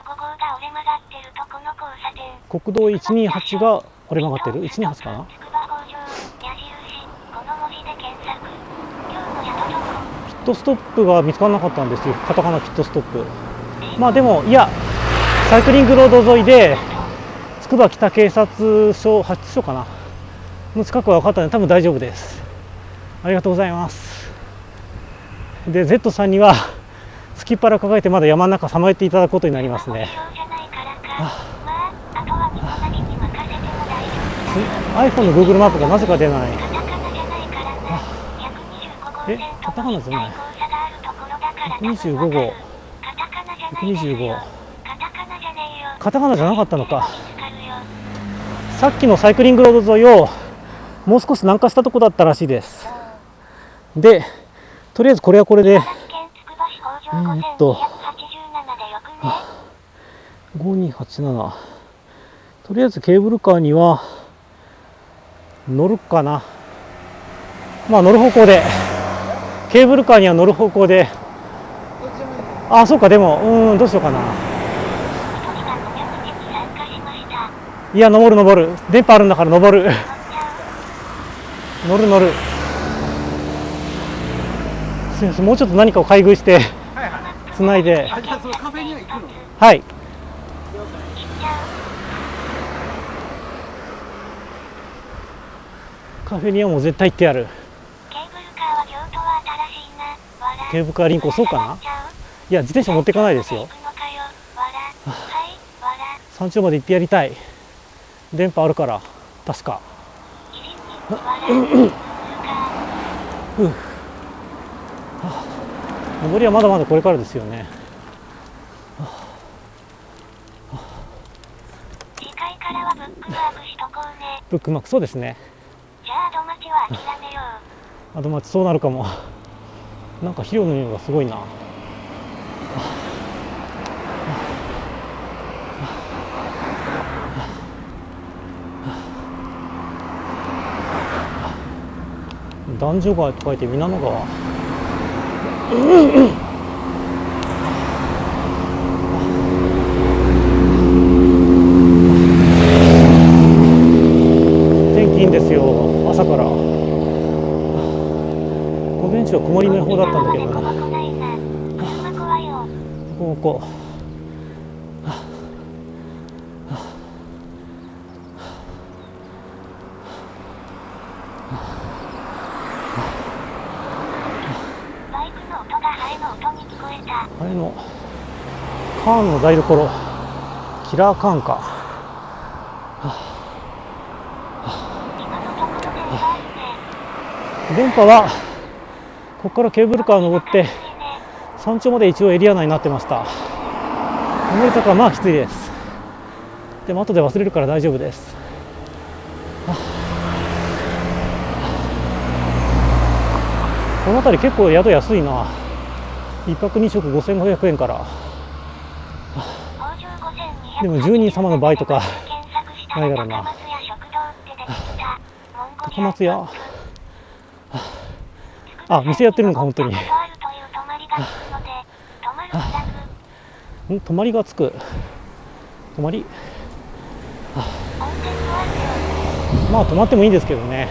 国道いちにーはちが折れ曲がってる。いちにーはちかな。ピットストップが見つからなかったんですよ。カタカナピットストップ。まあでもいや、サイクリングロード沿いで筑波北警察署はち署かなの近くは分かったので多分大丈夫です。ありがとうございます。で Z さんにはすきっ腹抱えてまだ山の中さまよっていただくことになりますね。iPhone の Google マップがなぜか出ない。え、カタカナじゃない。ひゃくにじゅうごごう。ひゃくにじゅうご。カタカナじゃなかったのか。さっきのサイクリングロード沿いをもう少し南下したとこだったらしいです。で、とりあえずこれはこれで、えー、っと、ごにーはちなな。とりあえずケーブルカーには乗るかな。まあ乗る方向でケーブルカーには乗る方向で、 どっちでもいいですよ。 あ、そうか、でも、うーん、どうしようかな。いや、登る登る。電波あるんだから登る。乗る乗る。すみません、もうちょっと何かを買い食いして、 はいはい。 つないで。 あ、じゃあそのカフェには行くの？ はい。カフェにはもう絶対行ってやる。 ケーブルカーは京都は新しいな。わら。 ケーブルカーリンク、そうかな。いや、自転車持っていかないですよ。山頂まで行ってやりたい。電波あるから、確か。ふう。上りはまだまだこれからですよね。 次回からはブックマークしとこうね。 ブックマーク、そうですね。 じゃあアドマチは諦めよう。 アドマチ、そうなるかも。なんか肥料の匂いがすごいな。男女川と書いて皆野川。天気いいんですよ、朝から。午前中は曇りの予報だったんだけどな。ここあれのカーンの台所、キラーカーンか。電波はここからケーブルカーを登って山頂まで一応エリア内になってました。登り坂はまあきついです。でも後で忘れるから大丈夫です。この辺り結構宿安いな。一泊二食ごせんごひゃくえんから。でもじゅうにん様の倍とかないからな。高松屋、あ、店やってるのか本当に。ん、泊まりがつく。泊まり、まあ泊まってもいいんですけどね。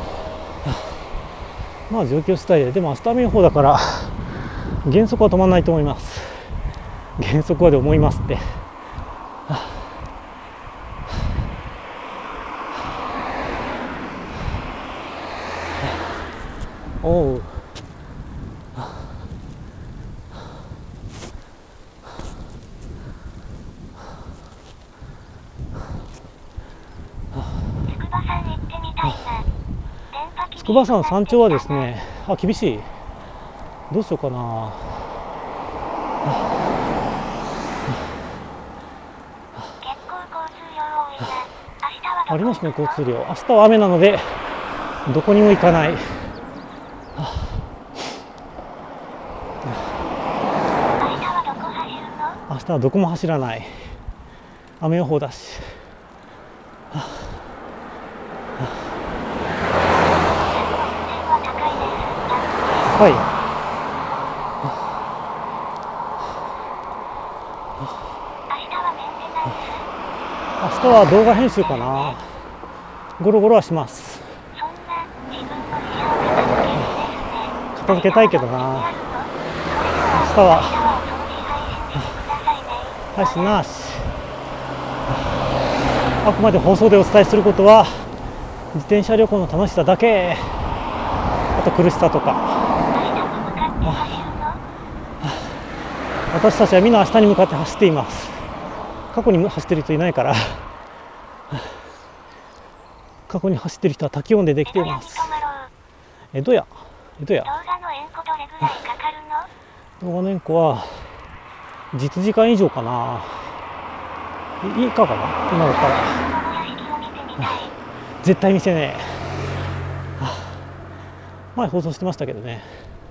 まあ状況次第で、でも明日雨予報だから原則は止まらないと思います。原則はで思いますって。おう。筑波山山頂はですね、あ、厳しい。どうしようかな。ありますね、交通量。明日は雨なのでどこにも行かない。明日はどこも走らない。雨予報だし。はい。明日は動画編集かな。ゴロゴロはします。片付けたいけどな。明日は配信なし。あくまで放送でお伝えすることは自転車旅行の楽しさだけ。あと苦しさとか。私たちはみんな明日に向かって走っています。過去に走っている人いないから過去に走っている人は滝音でできています。江戸屋、江戸屋。動画の円弧は実時間以上かな。いいかかな、今だったら。絶対見せねえ。前放送してましたけどね。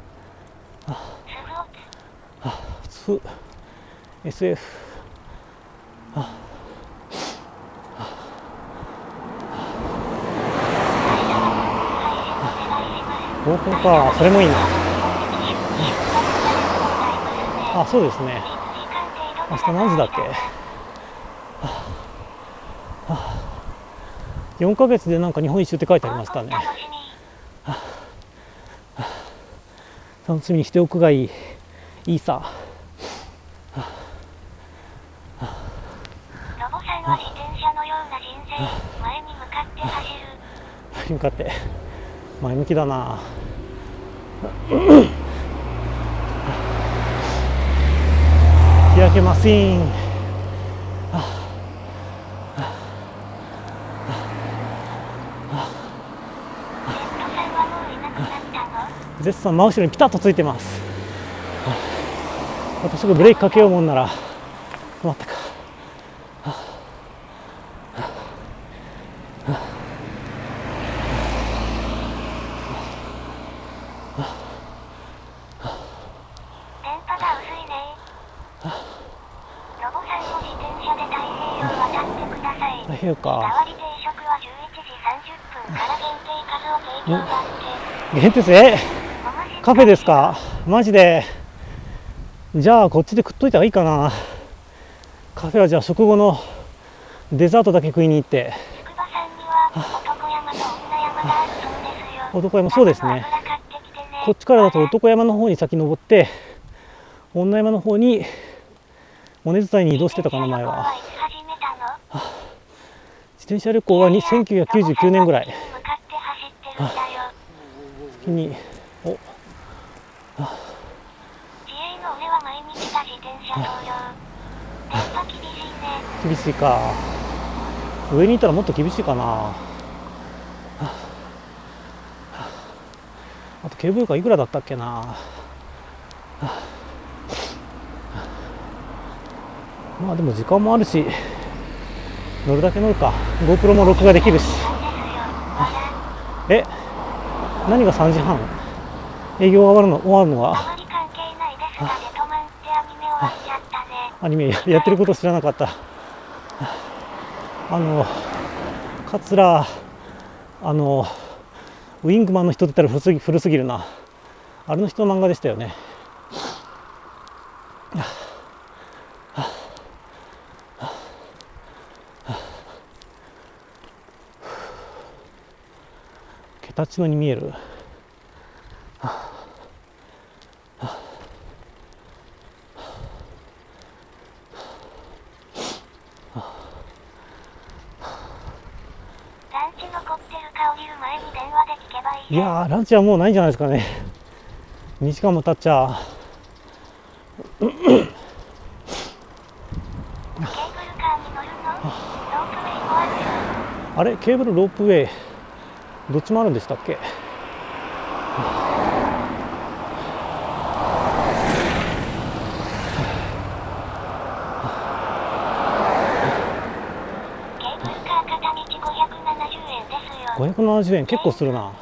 普通 エスエフ。合コンか、それもいいな。 あ、そうですね。明日何時だっけ。よんかげつでなんか日本一周って書いてありましたね。楽しみにしておくがいい。いいさ。 ロボさんは自転車のような人生、前に向かって走る。 前に向かって前向きだな。日焼けマシーン。ゼットさん真後ろにピタッとついてます。あとすぐブレーキかけようもんなら止まったか。 電波が薄いね。ロボさんも自転車で太平洋渡ってください。 太平洋か。 代わり定食はじゅういちじさんじゅっぷんから限定数を提供だって。 限定数、えカフェですか。マジで。じゃあこっちで食っといた方がいいかな。カフェはじゃあ食後のデザートだけ食いに行って。 筑波山には男山と女山があるそうですよ。 男山、そうですね。こっちからだと男山の方に先登って、女山の方に尾根伝いに移動してたかな、前は。自転車旅行はせんきゅうひゃくきゅうじゅうきゅうねんぐらい。先にお厳しいか。上にいたらもっと厳しいかな。あとケーブルカーいくらだったっけな。まあでも時間もあるし乗るだけ乗るか。 GoPro も録画できるし。え何がさんじはん営業終わるの終わるのは。アニメやってること知らなかった。あの桂あのウィングマンの人って言ったら古すぎ古すぎるな。あれの人の漫画でしたよね。桁地のに見える。いやーランチはもうないんじゃないですかね。にじかんも経っちゃう。あれケーブルロープウェイどっちもあるんでしたっけ。ごひゃくななじゅうえん結構するな。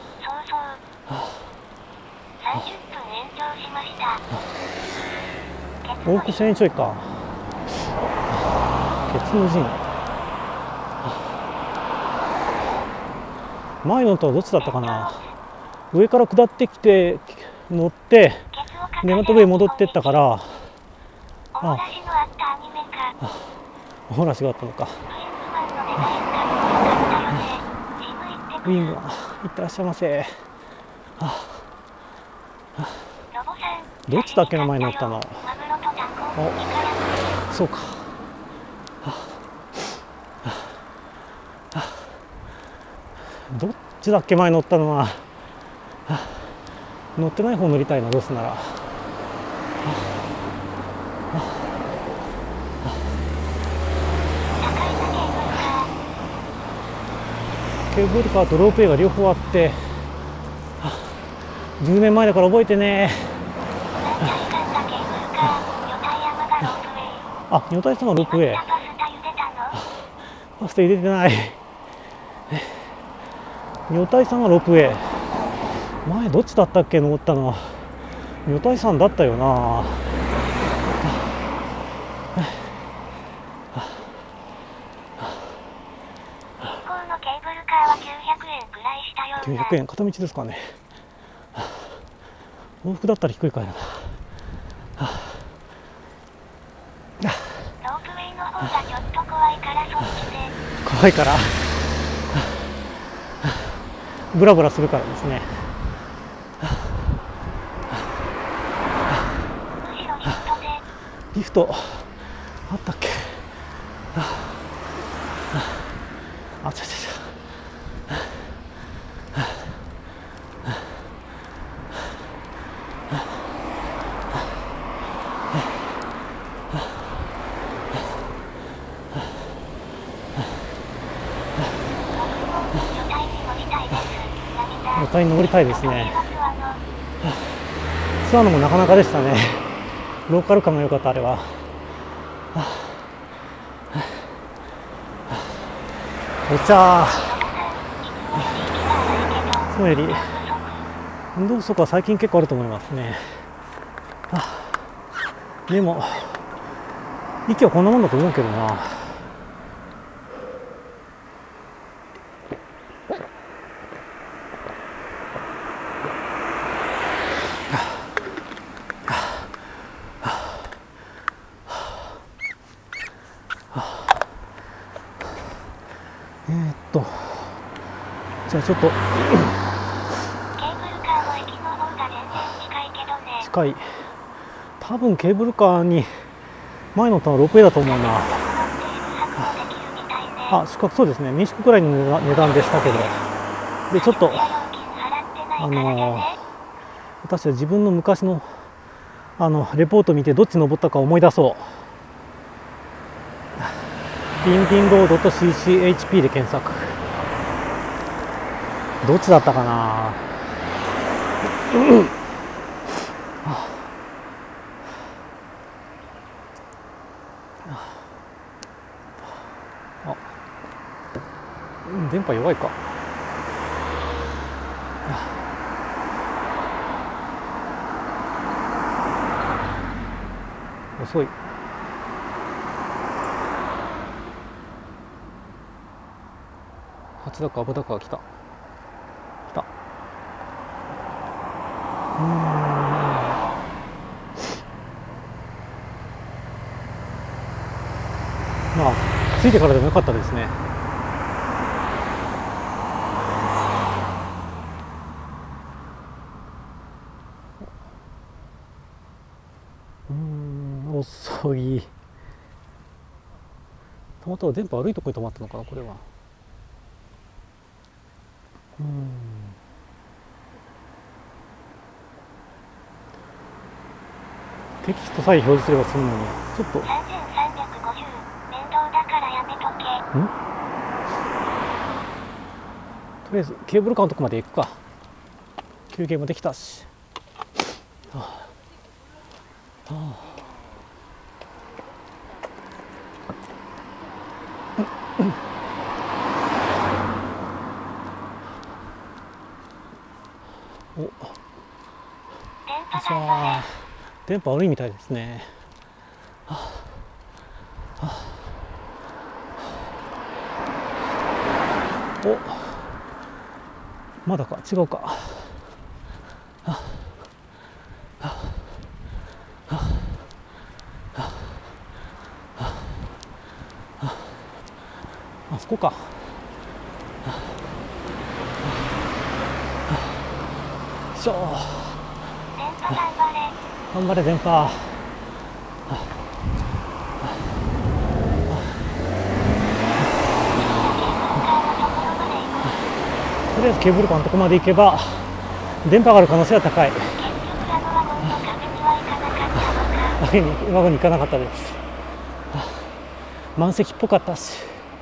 往復せんえんちょいか。ケツの陣。前のとはどっちだったかな。上から下ってきて乗ってでまた上戻ってったから、あおもらしがあったのか。ウィングマンいってらっしゃいませ。どっちだっけの前に乗ったの。おそうか。どっちだっけ前乗ったのは。乗ってない方乗りたいな、どうすなら。ケーブルカーとロープウェイが両方あって、じゅうねんまえだから覚えてね。あ、女体さんがロープウェイ。パスタ茹でてない。女体さんがロープウェイ。前どっちだったっけ登ったの。女体さんだったよな。きゅうひゃくえん片道ですかね。往復だったら低いからな。 怖いからブラブラするからですね。リフトあったっけ。あちゃちゃちゃ。路体に登りたいですね。諏訪野もなかなかでしたね。ローカル感が良かった、あれは。お茶いつもより運動不足は最近結構あると思いますね。でも息はこんなもんだと思うけどな。えーっとじゃあちょっとケーブルカーの駅の方が全然近いけどね。 近い。多分ケーブルカーに前乗ったのはロープウェイだと思うな。あ、宿泊、そうですね、民宿くらいの値段値段でしたけど、でちょっとあの私は自分の昔のあのレポート見てどっち登ったか思い出そう。ビンビンロードと シーシーエイチピー で検索。どっちだったかな。あ、電波弱いか。遅い。八高虻高が来た来た。うーん、まあ着いてからでもよかったですね。うーん、遅い。たまたま電波悪いところに止まったのかな、これは。うん、テキストさえ表示すれば済むのに、ちょっと。 さんぜんさんびゃくごじゅう、面倒だからやめとけ。 ん？とりあえずケーブルカーのとこまで行くか。休憩もできたし。はあはあ、お、じゃあ電波悪いみたいですね。はあはあ、お、まだか、違うか。はあはあはあはあ、あそこか。しょー、 電波頑張れ。 頑張れ電波。とりあえずケーブルカーのとこまで行けば電波がある可能性は高い。 結局あのワゴンの壁には行かなかったのか。 ワゴンにワゴンに行かなかったです。満席っぽかったし。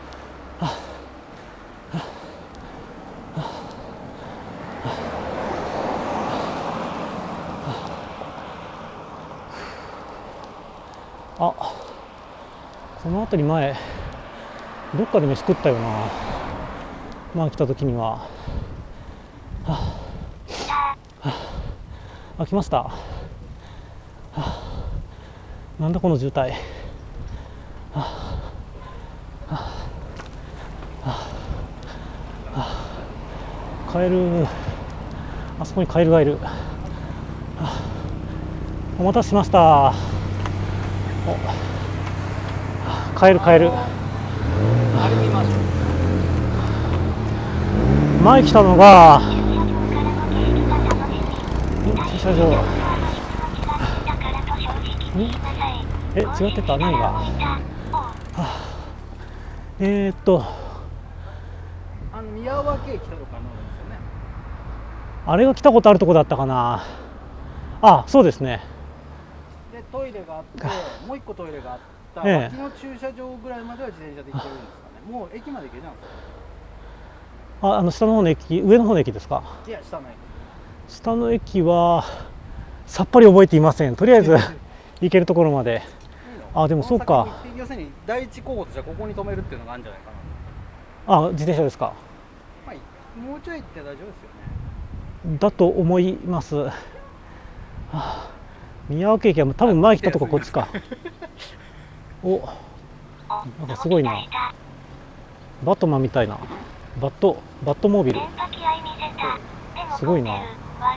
あ、この辺り前どっかで飯食ったよな。まあ来た時には。はあ、はあ、あ、来ました。はあ、なんだこの渋滞。はあはあはあ、カエル、あそこにカエルがいる。はあ、お待たせしました。お、カエルカエル。はあれ見ましょう。 前来たのが駐車場からの景色が楽しみ。 駐車場。 だからと正直に言いなさい。 え、違ってた。何が、はあ、えー、っとあの宮脇駅来たとか乗るんですよね。 あれが来たことあるとこだったかな。あ、そうですね。 でトイレがあってもう一個トイレがあったええ脇の駐車場ぐらいまでは自転車で行けるんですかね。もう駅まで行けちゃうんですか。 あ、あの下の方の駅、上の方の駅ですか。 いや下の駅。 下の駅はさっぱり覚えていません。とりあえず行けるところまで。あ、でもそうか。 この先に要するに第一候補としてはここに止めるっていうのがあるんじゃないかな。 あ、自転車ですか。 まあ、もうちょい行って大丈夫ですよね。 だと思います。はあ、宮脇駅は多分前来たとここっちか。お、なんかすごいな。バットマンみたいな。バットバットモービル。すごいな。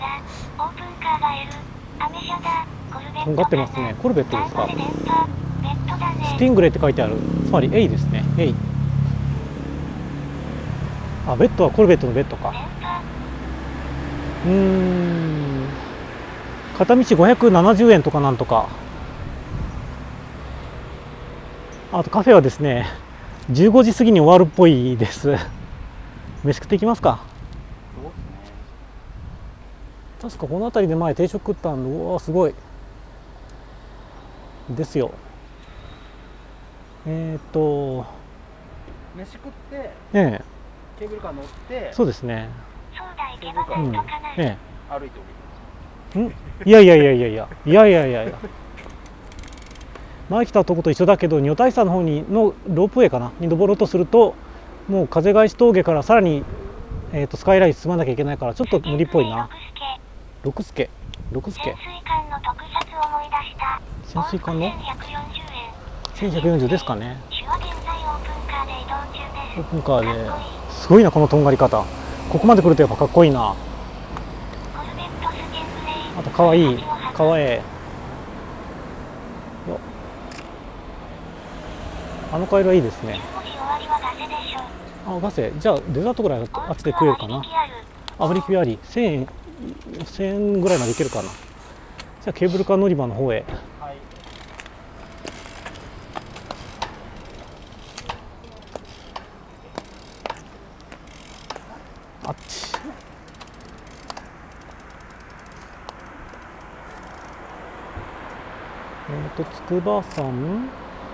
とんがってますね。コルベットですか。スティングレーって書いてある。つまりエイですね。エイ。あ、ベッドはコルベットのベッドか。うーん。片道ごひゃくななじゅうえんとかなんとか。あとカフェはですね、じゅうごじ過ぎに終わるっぽいです。飯食っていきますか。 そうですね。 確かこの辺りで前定食食ったんで、うわすごいですよ。えー、っと飯食ってええ、 ケーブルカー乗ってそうですね。 ケーブルカーうん、え歩いてえ、ん、いやいやいやいやいやいやいやいやいや。前来たとこと一緒だけど、女体山の方にのロープウェイかなに登ろうとすると、もう風返し峠からさらに、えー、とスカイライン進まなきゃいけないから、ちょっと無理っぽいな。六助六助潜水艦の特撮を思い出した。 潜水艦のせんひゃくよんじゅうえん。 せんひゃくよんじゅうですかね。 主は現在オープンカーで移動中です。 オープンカーですごいな、このとんがり方。ここまで来るとやっぱかっこいいな。 コルベットステングレイ。 あとかわいい、かわいい。あのカエルはいいですね。あ、ガセ。じゃあデザートぐらいあっちで食えるかな。あ、割引あり。せんえん、せんえんぐらいまでいけるかな。じゃあケーブルカー乗り場の方へ。 はい。 あっち。えっと筑波山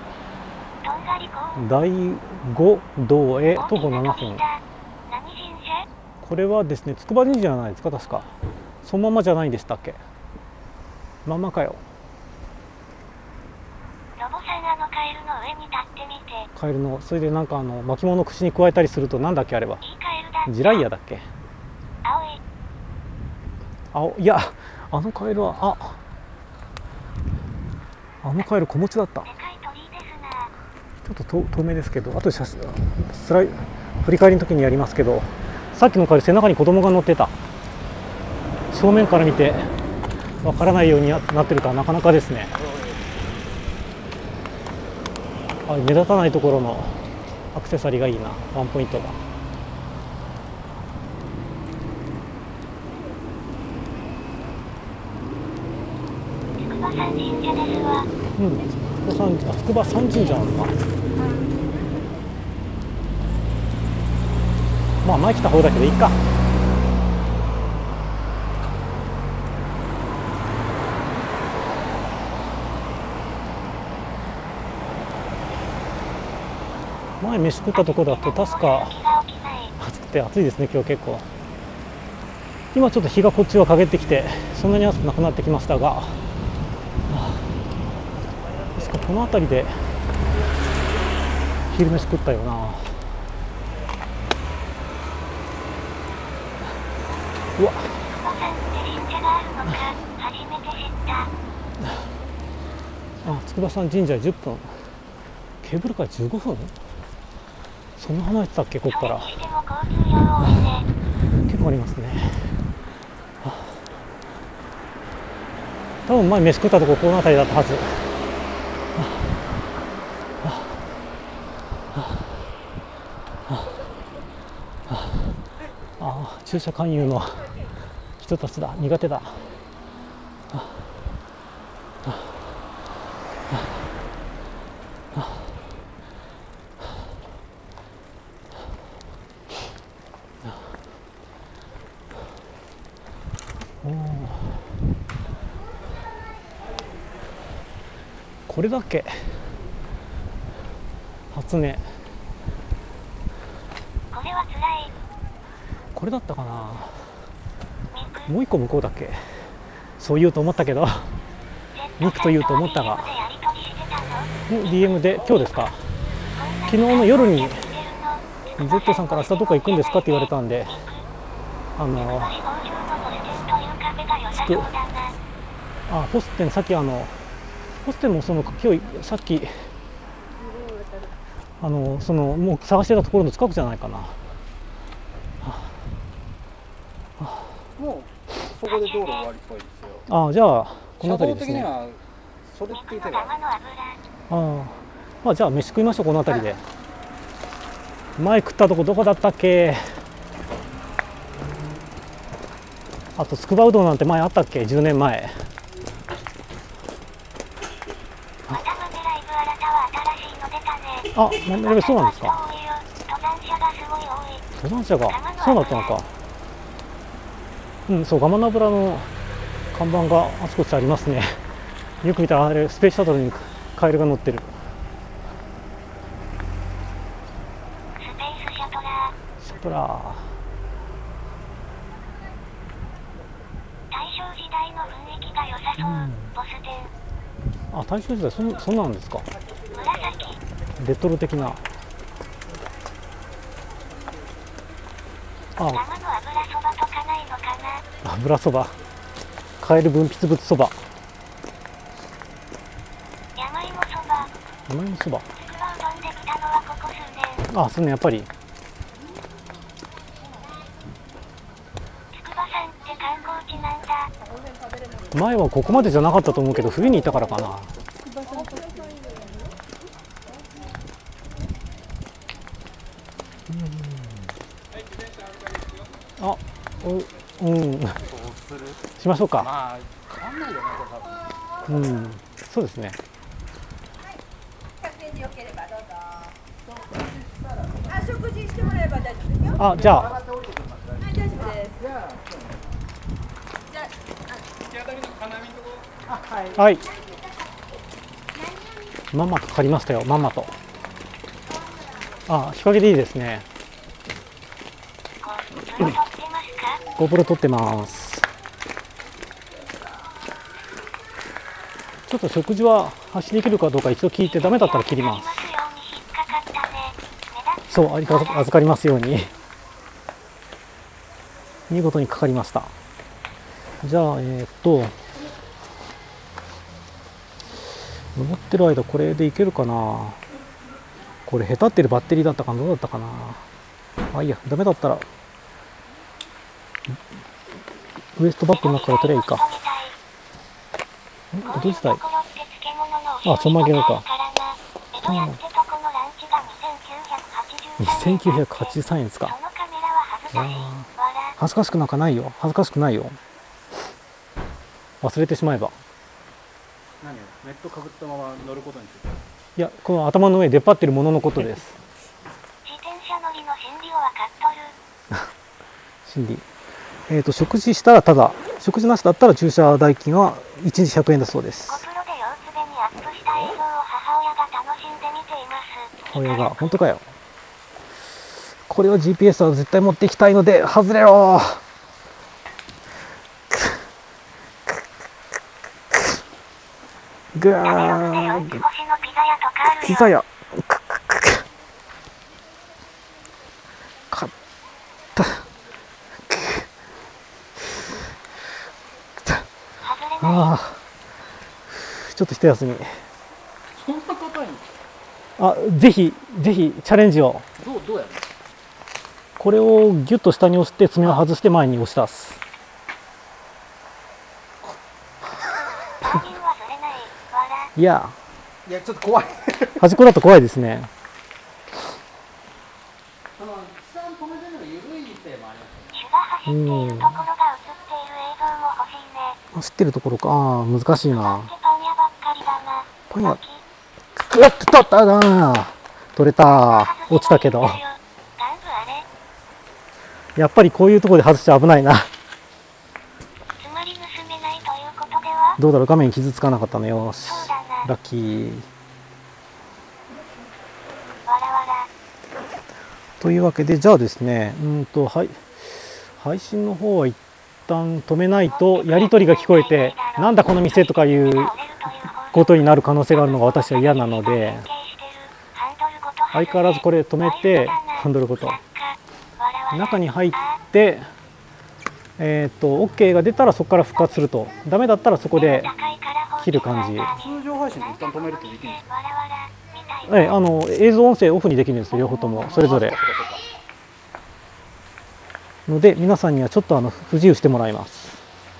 だいご道へ徒歩ななふん。これはですね、筑波神社じゃないですか、確か。そのままじゃないんでしたっけ。まんまかよ。 ロボさん、あのカエルの上に立ってみて。 カエルの、それでなんかあの巻物を口に加えたりすると、なんだっけあれは。 いいカエルだった。 ジライヤだっけ。 青い。 青、いや、あのカエルは、あ。あのカエル子持ちだった。 でかい鳥居ですな。 ちょっと透明ですけど、あと写真スライ振り返りの時にやりますけど、さっきのカエル背中に子供が乗ってた。正面から見てわからないようになってるからなかなかですね。あ、目立たないところのアクセサリーがいいな。ワンポイントが。 筑波山神社ですわ。 うん、筑波山、あ、筑波山神社なのか。まあ前来た方だけどいいか。前飯食ったところだと確か暑くて暑いですね今日結構。今ちょっと日がこっちは陰ってきてそんなに暑くなくなってきましたが、確かこの辺りで昼飯食ったよな。うわ、あ、筑波山神社じゅっぷん、ケーブルカーじゅうごふん、そんな離れてたっけここから。結構ありますね。多分前飯食ったとここの辺りだったはず。 駐車勧誘の人たちだ。苦手だ。おー、これだっけ、初音。 これはつらい。 これだったかな。もう一個向こうだっけ。そう言うと思ったけどミクと言うと思ったが、 ディーエム で今日ですか。昨日の夜に Z さんから明日どこ行くんですかって言われたんで、あのつくあホステン、さっきあのホステンもその今日さっきあのそのもう探してたところの近くじゃないかな。 もうそこで道路終わりっぽいですよ。 ああ、じゃあこの車辺りですね。 道的にはそれっていう手がああ、まあじゃあ飯食いましょう、この辺りで。前食ったとこどこだったっけ。あとつくばうどんなんて前あったっけ、じゅうねんまえ。あ、なんでそうなんですか。登山者がそうだったのか。うん、そう、ガマナブラの看板があちこちありますね。よく見たらあれスペースシャトルにカエルが乗ってる。 スペースシャトラー。 シャトラー。 大正時代の雰囲気が良さそう。うん、ボス店。 あ、大正時代、そんそんなんですか。 紫。 レトロ的な。あ、 生の油そばとかないのかな。 油そば。カエル分泌物そば。 山芋そば。 山芋そば。 つくばうどんできたのはここ数年。 あ、そうね、やっぱり。 つくばさんって観光地なんだ。 前はここまでじゃなかったと思うけど、冬にいたからかな。あ、う、うん。しましょうか。 まあ変わんないよね、多分。 うん、そうですね。 あ、食事してもらえば大丈夫ですよ。 あ、じゃあ。 はい、大丈夫です。 はい。ママとかかりましたよ、ママと。あ、日陰でいいですね。ゴープロ撮ってます。ちょっと食事は発信できるかどうか一度聞いて、ダメだったら切ります。そう、ありがとう、預かりますように。見事にかかりました。じゃあ、えー、っと登ってる間これでいけるかな。これへたってるバッテリーだったかな、どうだったかな。あ、いいや、ダメだったらウエストバッグの中から取ればいいか。ん、どうしたい。あ、ちょんまげのか。にせんきゅうひゃくはちじゅうさんえんですか。恥ずかしくなんかないよ。恥ずかしくないよ。忘れてしまえば。 何をネットかぶったまま乗ることについて。 いや、この頭の上に出っ張ってるもののことです。 自転車乗りの心理を分かっとる。 心理。えっと、食事したらただ、食事なしだったら駐車代金はいちにちひゃくえんだそうです。 ゴプロで様子でにアップした映像を母親が楽しんで見ています。 母親が、本当かよ。これは ジーピーエス は絶対持っていきたいので、外れろー。ぐわー。ピザ屋。買った。ああ、ちょっと一休み。 そんなことに。 あ、ぜひぜひチャレンジを。 どうどうやる？ これをギュッと下に押して爪を外して前に押し出す。いや、 いやちょっと怖い。 端っこだと怖いですね。 あの下に止めてるのが緩いせいもありますね。 シュガー走っているところが映っている映像も欲しいね。 走ってるところか。ああ、難しいな。 なんてパン屋ばっかりだな。 パン屋、うわっとったな。取れた。落ちたけど。 ガンブあれ。 やっぱりこういうところで外しちゃ危ないな。 つまり盗めないということでは。 どうだろう、画面傷つかなかったのよ。 そうだな。 ラッキー。 わらわら。 というわけで、じゃあですね、うんと、はい、配信の方は一旦止めないと、やり取りが聞こえて、なんだこの店とかいうことになる可能性があるのが私は嫌なので、相変わらずこれ止めて、ハンドルごと。中に入って、えっと、OK が出たらそこから復活すると。ダメだったらそこで切る感じ。 通常配信で一旦止めるってできるんですか？ ええ、あの映像音声オフにできるんですよ、両方ともそれぞれ。ので皆さんにはちょっとあの不自由してもらいます。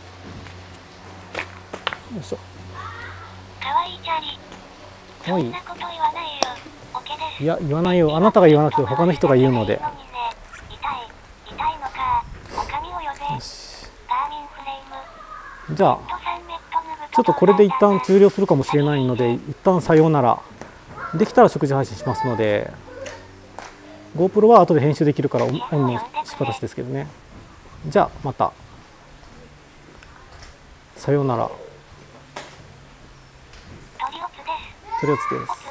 よいしょ。 かわいいチャリ。 かわいい。 そんなこと言わないよ。オケです。 いや、言わないよ。あなたが言わなくて他の人が言うので。 痛い。痛いのか。おかみを呼べ。ガーミンフレーム。 じゃあちょっとこれで一旦終了するかもしれないので、一旦さようなら。できたら食事配信しますので、 GoPro は後で編集できるからオンのしっぱなしですけどね。じゃあまたさようなら。 トリオツです。 トリオツです。